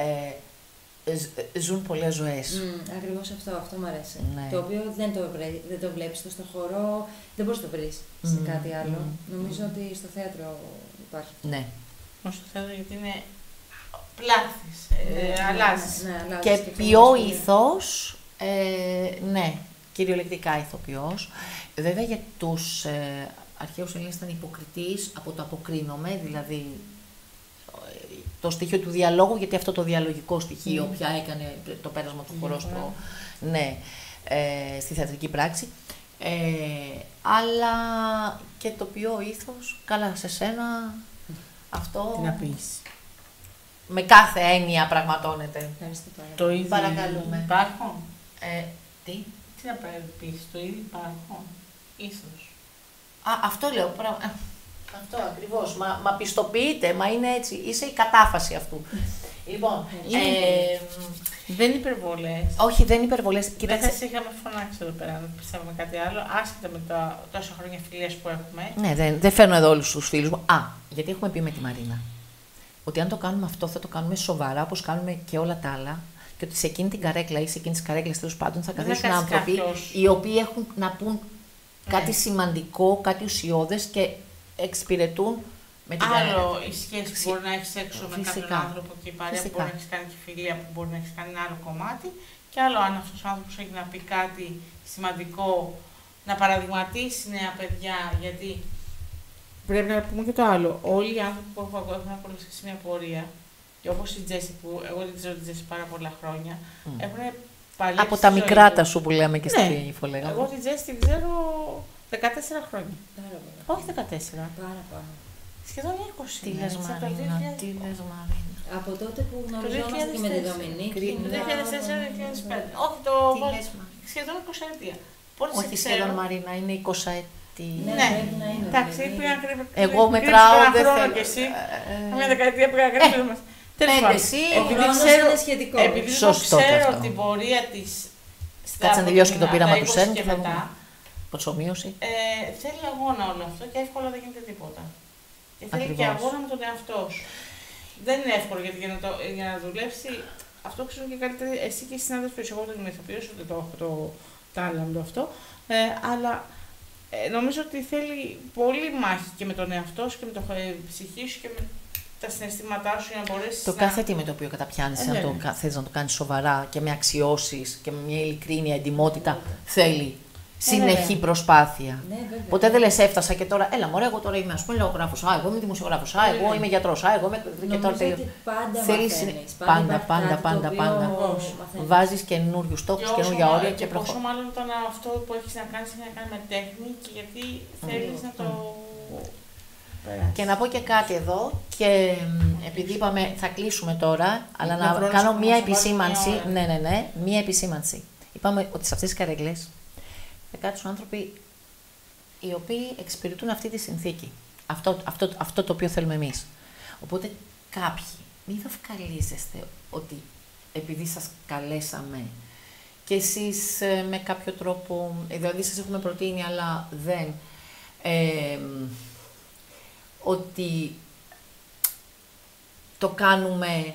ζουν πολλές ζωές. Ακριβώς αυτό μου αρέσει. Ναι. Το οποίο δεν το βλέπεις στο χορό, δεν μπορείς να το βρεις σε κάτι άλλο. Νομίζω ότι στο θέατρο υπάρχει. Ναι. Στο θέατρο, γιατί είναι πλάθης, αλλάζεις. Ναι, και ποιο ηθός, ναι, κυριολεκτικά ηθοποιός. Βέβαια για τους αρχαίους Έλληνες ήταν υποκριτής από το αποκρίνομαι, δηλαδή το στοιχείο του διαλόγου, γιατί αυτό το διαλογικό στοιχείο πια έκανε το πέρασμα του χορός στη θεατρική πράξη. Αλλά και το ποιο ήθος, καλά σε σένα, αυτό Τι να πεις. με κάθε έννοια πραγματώνεται. Ευχαριστώ πάρα Το ίδιο Παρακαλούμε. υπάρχουν. Τι? Τι να πεις, το ίδιο υπάρχουν. Ίσως. Αυτό λέω. Αυτό ακριβώς. Μα πιστοποιείται, μα είναι έτσι. Είσαι η κατάφαση αυτού. Λοιπόν, δεν είναι υπερβολές. όχι, δεν είναι υπερβολές. Δεν θα σε είχαμε φωνάξει εδώ πέρα να πιστεύουμε κάτι άλλο, άσχετα με τα τόσα χρόνια φιλίας που έχουμε. Ναι, δεν φέρνω εδώ όλους τους φίλους μου. Γιατί έχουμε πει με τη Μαρίνα ότι αν το κάνουμε αυτό θα το κάνουμε σοβαρά, όπως κάνουμε και όλα τα άλλα. Και ότι σε εκείνη την καρέκλα ή σε εκείνη τις καρέκλες τέλος πάντων θα καθίσουν άνθρωποι οι οποίοι έχουν να πούν κάτι σημαντικό, κάτι ουσιώδες και εξυπηρετούν με την άλλο η σχέση που μπορεί να έχει έξω με κάποιον άνθρωπο και η παρέα που μπορεί να έχει κάνει και φιλία που μπορεί να έχει κάνει ένα άλλο κομμάτι. Και άλλο αν αυτός ο άνθρωπος έχει να πει κάτι σημαντικό, να παραδειγματίσει νέα παιδιά. Γιατί πρέπει να πούμε και το άλλο. Όλοι οι άνθρωποι που έχουν ακολουθήσει μια πορεία, και όπως η Τζέσι, που εγώ δεν ξέρω τη Τζέσι πάρα πολλά χρόνια, έχουν παλιέψει. Από τα μικρά τα σου που λέμε και στη Φολέγα. Εγώ τη Τζέσι την ξέρω 14 χρόνια. Όχι 14. Παραπάνω. Σχεδόν 20. Τι λες Μαρίνα, τι λες Μαρίνα. Από τότε που γνωριζόμαστε και με τη Δομηνίκη. Το 2004-2005. Όχι, σχεδόν 20 ετία. Όχι σχεδόν Μαρίνα, είναι 20 ετία. Ναι, εντάξει, πήγα εγώ μετράω, δεν θέλω. Και εσύ, μια δεκαετία πήγα ακριβώς μας. Τέλος πάντων, επειδή ξέρω την πορεία της. Κάτσε να τελειώσει και το πείραμα του ΣΕΝ και μετά. Προσωμείωση. Θέλει αγώνα όλο αυτό και εύκολα δεν γίνεται τίποτα. Και θέλει και αγώνα με τον εαυτό σου. Δεν είναι εύκολο γιατί για να δουλέψει, αυτό ξέρουν και καλύτερα εσύ και οι συνάδελφοι σου. Εγώ δεν είμαι ηθοποιός, ούτε το έχω το τάλαντο αυτό. Αλλά νομίζω ότι θέλει πολύ μάχη και με τον εαυτό σου και με την ψυχή σου και με τα συναισθήματά σου για να μπορέσει. Το κάθε τι με το οποίο καταπιάνεσαι, αν το θες να το κάνεις σοβαρά και με αξιώσεις και με μια ειλικρίνεια, εντιμότητα, θέλει συνεχή προσπάθεια. Ποτέ δεν λες έφτασα και τώρα, έλα μωρέ, εγώ τώρα είμαι ας πούμε λογογράφος, εγώ είμαι δημοσιογράφος, εγώ είμαι γιατρός, εγώ είμαι. Και τώρα πάντα. Βάζεις καινούριους στόχους, καινούργια όρια και προχωράς. Πόσο μάλλον όταν αυτό που έχεις να κάνεις έχει να κάνει με τέχνη και γιατί θέλεις να το. Και να πω και κάτι εδώ, και επειδή είπαμε θα κλείσουμε τώρα, αλλά να κάνω μία επισήμανση. Ναι, μία επισήμανση. Είπαμε ότι σε αυτές τις καρέκλες θα κάτσουν άνθρωποι οι οποίοι εξυπηρετούν αυτή τη συνθήκη. Αυτό το οποίο θέλουμε εμείς. Οπότε κάποιοι μην δαυκαλίζεστε ότι επειδή σας καλέσαμε και εσείς με κάποιο τρόπο, δηλαδή σας έχουμε προτείνει, αλλά δεν, ότι το κάνουμε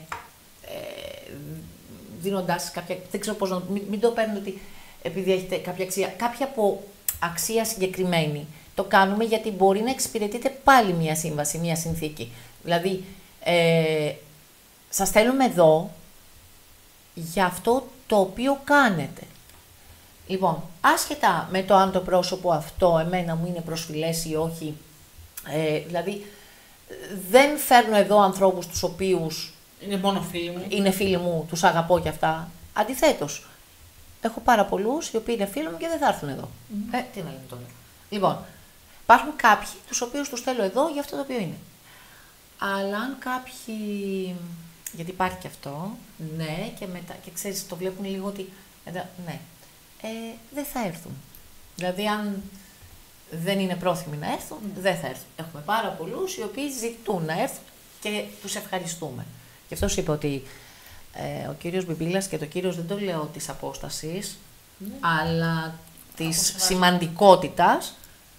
δίνοντάς κάποια, δεν ξέρω πώς να, μην το παίρνετε ότι επειδή έχετε κάποια αξία, κάποια από αξία συγκεκριμένη. Το κάνουμε γιατί μπορεί να εξυπηρετείτε πάλι μία σύμβαση, μία συνθήκη. Δηλαδή, σας θέλουμε εδώ για αυτό το οποίο κάνετε. Λοιπόν, άσχετα με το αν το πρόσωπο αυτό εμένα μου είναι προσφυλές ή όχι, δηλαδή δεν φέρνω εδώ ανθρώπους τους οποίους είναι μόνο φίλοι μου. Είναι φίλοι μου, τους αγαπώ και αυτά. Αντιθέτως, έχω πάρα πολλούς οι οποίοι είναι φίλοι μου και δεν θα έρθουν εδώ. Τι να λέμε τώρα. Λοιπόν, υπάρχουν κάποιοι τους οποίους τους θέλω εδώ για αυτό το οποίο είναι. Αλλά αν κάποιοι, γιατί υπάρχει και αυτό, ναι, και μετά, και ξέρεις, το βλέπουν λίγο ότι, ναι, δεν θα έρθουν. Δηλαδή, αν δεν είναι πρόθυμοι να έρθουν, δεν θα έρθουν. Έχουμε πάρα πολλούς οι οποίοι ζητούν να έρθουν και τους ευχαριστούμε. Γι' αυτό σου είπα ότι ο κύριος Μπιμπίλας και το κύριος δεν το λέω της απόστασης, αλλά της σημαντικότητας,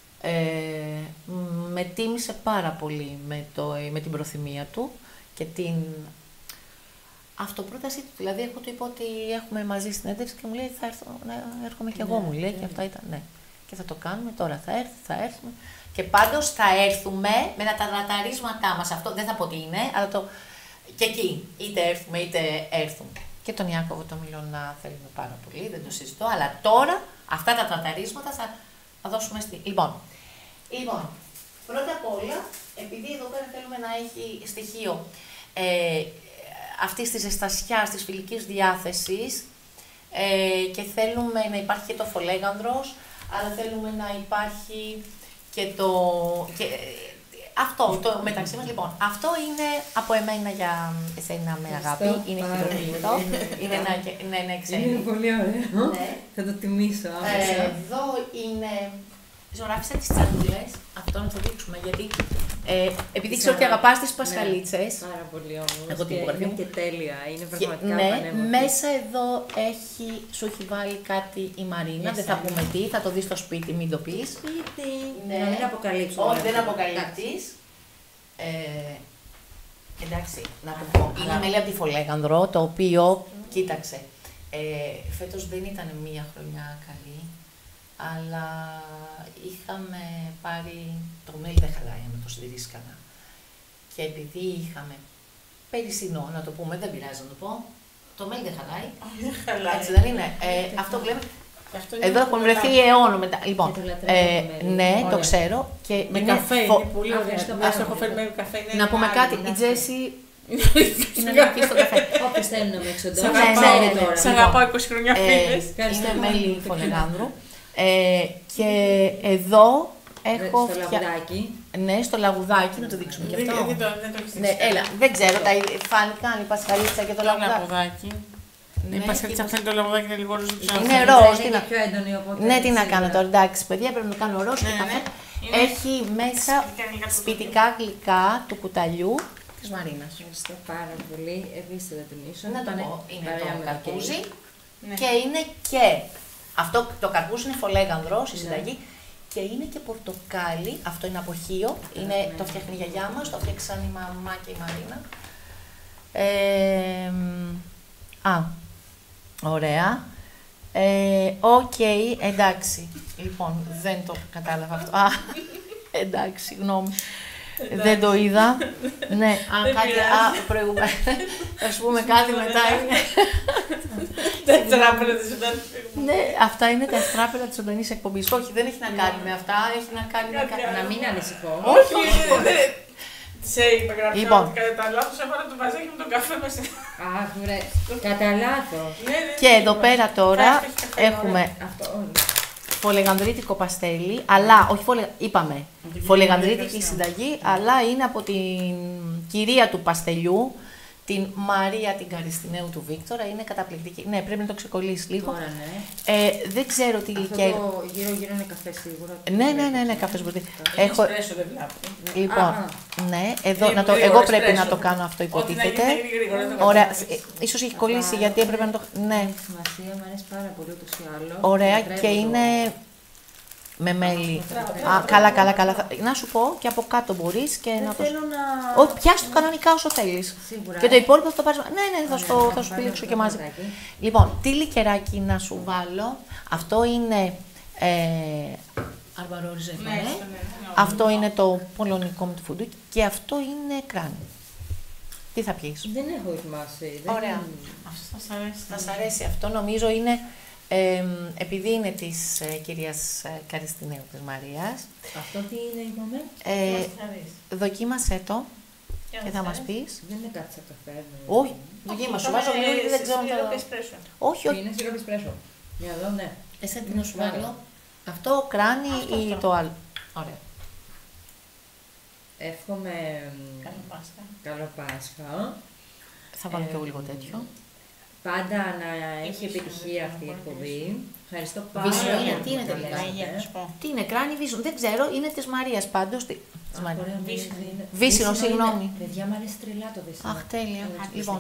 με τίμησε πάρα πολύ με την προθυμία του και την αυτοπρότασή του. Δηλαδή, εγώ του είπα ότι έχουμε μαζί συνέντευξη και μου λέει θα έρθω, έρχομαι κι εγώ, μου λέει, και αυτά ήταν, ναι. Και θα το κάνουμε, τώρα θα έρθουμε. Και πάντως θα έρθουμε με τα τραταρίσματά μας. Αυτό δεν θα πω τι είναι, αλλά και εκεί, είτε έρθουμε είτε έρθουμε. Και τον Ιάκωβο τον Μιλώνα θέλουμε πάρα πολύ, δεν το συζητώ, αλλά τώρα αυτά τα τραταρίσματα θα δώσουμε Λοιπόν, πρώτα απ' όλα, επειδή εδώ πέρα θέλουμε να έχει στοιχείο αυτής της ζεστασιάς, της φιλικής διάθεσης και θέλουμε να υπάρχει και το φολέγανδρος, αλλά θέλουμε να υπάρχει και αυτό, το μεταξύ μας. Λοιπόν, αυτό είναι από εμένα για εσένα με αγάπη, είναι χειροκριτό, είναι ένα εξέλιξη. Είναι πολύ ωραίο, ναι. Θα το τιμήσω άμεσα. Εδώ είναι, ζωγράφισα τις τσαντούλες, αυτό να το δείξουμε, γιατί επειδή ξέρω ότι αγαπάς τις πασχαλίτσες. Ναι, πάρα πολύ όμως, έχω την υπογραφή μου. Και τέλεια, είναι πραγματικά ναι, πανέμορφη. μέσα εδώ σου έχει βάλει κάτι η Μαρίνα, δεν θα πούμε τι, θα το δεις στο σπίτι, μην το πεις. Σπίτι, ναι. να μην αποκαλύψω. Όχι, δεν αποκαλύπτεις. Εντάξει, να το πω, είναι μέλη από τη Φολέγανδρο, το οποίο, κοίταξε, φέτος δεν ήταν μία χρονιά καλή, αλλά είχαμε πάρει, το mail δεν χαλάει άμα το συντηρήσεις καλά. Και επειδή είχαμε περισσινό, να το πούμε, δεν πειράζει να το πω, το mail δεν χαλάει. Δεν χαλάει. Έτσι δεν είναι. Αυτό που λέμε. Εδώ έχουμε βρεθεί αιώνο μετά. Λοιπόν, ναι, το ξέρω. Και με καφέ, είναι πολύ ωραία. Ας το έχω φέρει με καφέ. Να πούμε κάτι, η Τζέσι είναι εκεί στο καφέ. Όποιος θέλει να με εξοντώσει. Σ' αγαπάω 20 χρόνια φίλες. Είναι μέλη Φολεγάνδρου. Και εδώ έχω στο λαγουδάκι. Ναι, στο λαγουδάκι, να το δείξουμε και αυτό. Δεν το έχεις ναι, έλα, δεν ξέρω, φάνηκαν η πασχαλίτσα και το λαγουδάκι. Η πασχαλίτσα αυτή το λαγουδάκι είναι λίγο ροζ. Είναι ροζ. Είναι πιο έντονη, οπότε. Ναι, τι να κάνω τώρα, εντάξει, παιδιά, πρέπει να κάνω ροζ και καφέ. Έχει μέσα σπιτικά γλυκά του κουταλιού της Μαρίνας. Ευχαριστώ πάρα πολύ. Επίσης θα τονίσω. Να το πω, είναι το καρπούζι ναι. Και είναι και, αυτό το καρπούζι είναι φολέγανδρος, η συνταγή, και είναι και πορτοκάλι, αυτό είναι από χείο, το φτιάχνει η γιαγιά μας, το φτιάξαν η μαμά και η Μαρίνα. Ωραία. Οκ, εντάξει. Λοιπόν, δεν το κατάλαβα αυτό. Εντάξει, γνώμη. Δεν το είδα. Ναι, κάτι προηγούμενο. Θα σου πούμε κάτι μετά. Τα ευτράπελα της ζωντανής εκπομπής. Ναι, αυτά είναι τα ευτράπελα της ζωντανής εκπομπής. Όχι, δεν έχει να κάνει με αυτά. Έχει να κάνει με κάτι. Να μην ανησυχώ. Όχι, σε είπε γραφείο ότι κατά λάθος έβαλα το βαζάκι με τον καφέ μέσα. Αχ, ρε, κατά λάθος. Και εδώ πέρα τώρα έχουμε φολεγανδρίτικο παστέλι, αλλά, όχι είπαμε, φολεγανδρίτικη συνταγή, αλλά είναι από την κυρία του παστελιού, την Μαρία την Καριστινέου του Βίκτορα, είναι καταπληκτική. Ναι, πρέπει να το ξεκολλήσει λίγο. Τώρα, ναι. Δεν ξέρω τι ηλικία. Αυτό το γύρω-γύρω είναι καφέ σίγουρα. Ναι, καφές μπουρδί. Έχω... Εσπρέσο δεν βλέπω. Λοιπόν, ναι, εδώ, εγώ πρέπει να το κάνω αυτό, υποτίθεται. Ωραία, ίσως έχει κολλήσει γιατί έπρεπε να το... Ναι. Έχει σημασία, μου αρέσει πάρα πολύ ούτως ή άλλως. Ωραία, και είναι με μέλι. Καλά. Να σου πω και από κάτω μπορείς και να το... Θέλω να... Όχι, πιάσ' το κανονικά όσο θέλεις. Σίγουρα. Και το υπόλοιπο θα το πάρεις... Ναι, θα σου πηλήξω και μαζί. Λοιπόν, τι λικεράκι να σου βάλω. Αυτό είναι... Αρμπαρόριζε, ναι. Αυτό είναι το πολωνικό με το φουντούκι και αυτό είναι κράνη. Τι θα πιείς? Δεν έχω ετοιμάσει. Ωραία. Αυτό θα σ' αρέσει. Θα σ' αρέσει αυτό. Νομίζω είναι, επειδή είναι της κυρίας Καριστινέου της Μαρίας. Αυτό τι είναι, είπαμε? Δοκίμασέ το και θα μας πεις. Δεν είναι κάτι σαν καφέ. Όχι, δοκίμασου. Βάζω λίγο, δεν ξέρω αν θα... Όχι. Είναι σιρόπι εσπρέσο. Για εδώ, ναι. Εσένα τι να σου βάλω? Αυτό κράνη ή το άλλο? Ωραία. Εύχομαι καλό Πάσχα. Θα βάλω κι εγώ λίγο τέτοιο. Πάντα να έχει επιτυχία αυτή η εκπομπή. Ευχαριστώ πάρα Βίσιο πολύ. είναι, τι είναι τελικά? Τι είναι, κράνη, βίσιο. Δεν ξέρω, είναι της Μαρίας πάντως. Βίσινο, συγγνώμη. Παιδιά, μου αρέσει τρελά το βίσινο. Αχ, τέλεια. Λοιπόν,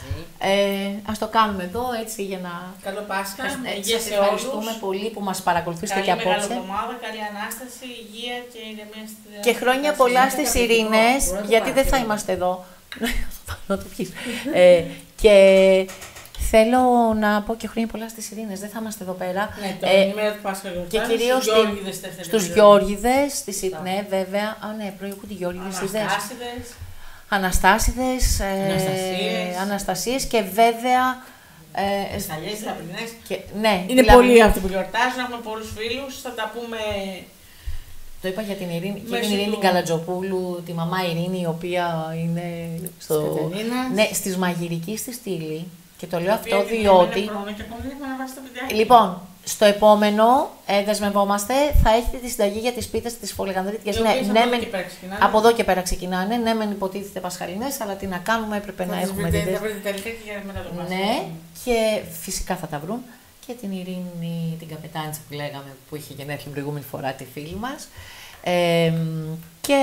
ας το κάνουμε εδώ έτσι για να... Καλό Πάσχα, υγεία Σας σε όλους. ευχαριστούμε πολύ που μας παρακολουθήσετε και Καλή μεγάλη απόψε. εβδομάδα, καλή Ανάσταση, υγεία και ηρεμία στη Και χρόνια πολλά στις Ειρήνες, γιατί δεν θα είμαστε εδώ. Να το πεις. Και θέλω να πω και χρόνια πολλά στις Ειρήνες, δεν θα είμαστε εδώ πέρα. Ναι, το ημέρα του Πάσχα και κυρίως στους Γιώργηδες, ναι, βέβαια. Α, ναι, προηγούνται οι Γιώργηδες. Αναστάσιδες, Αναστασίες και βέβαια. Σταλιές, λαπρινές. Ναι, είναι πολλοί αυτοί που γιορτάζουν, έχουμε πολλούς φίλους, θα τα πούμε. Το είπα για την Ειρήνη, και την Ειρήνη Καλατζοπούλου, τη μαμά Ειρήνη, η οποία είναι στις μαγειρική στη στήλη. Και το λέω αυτό διότι. Λοιπόν, στο επόμενο δεσμευόμαστε, θα έχετε τη συνταγή για τις πίτες της Φωλιγανδρίτικες. Ναι, από εδώ και πέρα ξεκινάνε. Ναι, μεν υποτίθεται πασχαλινές, αλλά τι να κάνουμε, έπρεπε να έχουμε. Ναι, και φυσικά θα τα βρουν. Και την Ειρήνη, την καπετάνιτσα που λέγαμε, που είχε γενέθλια την προηγούμενη φορά, τη φίλη μας. Και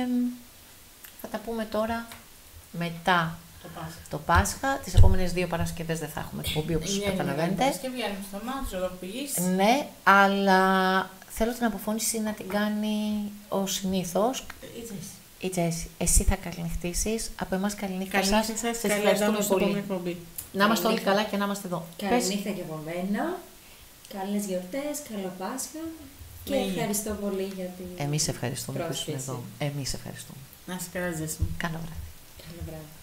θα τα πούμε τώρα μετά το Πάσχα. Τις επόμενες 2 Παρασκευές δεν θα έχουμε εκπομπή, όπως καταλαβαίνετε. Παρασκευή, αν στο μάτσο, εδώ πηγείς. Ναι, αλλά θέλω την αποφώνηση να την κάνει ο συνήθως. Η Τζέσι. Εσύ θα καληνυχτήσεις, από εμάς καληνύχτα σας. Σας ευχαριστούμε πολύ. Να είμαστε όλοι καλά και να είμαστε εδώ. Καληνύχτα και από μένα. Καλές γιορτές, καλό Πάσχα. Και ευχαριστώ πολύ για την Εμείς ευχαριστούμε που πρόσκληση. ήσουν εδώ. Εμείς ευχαριστούμε. Να είσαι καλά, Τζέσι. Καλό βράδυ. Καλό βράδυ.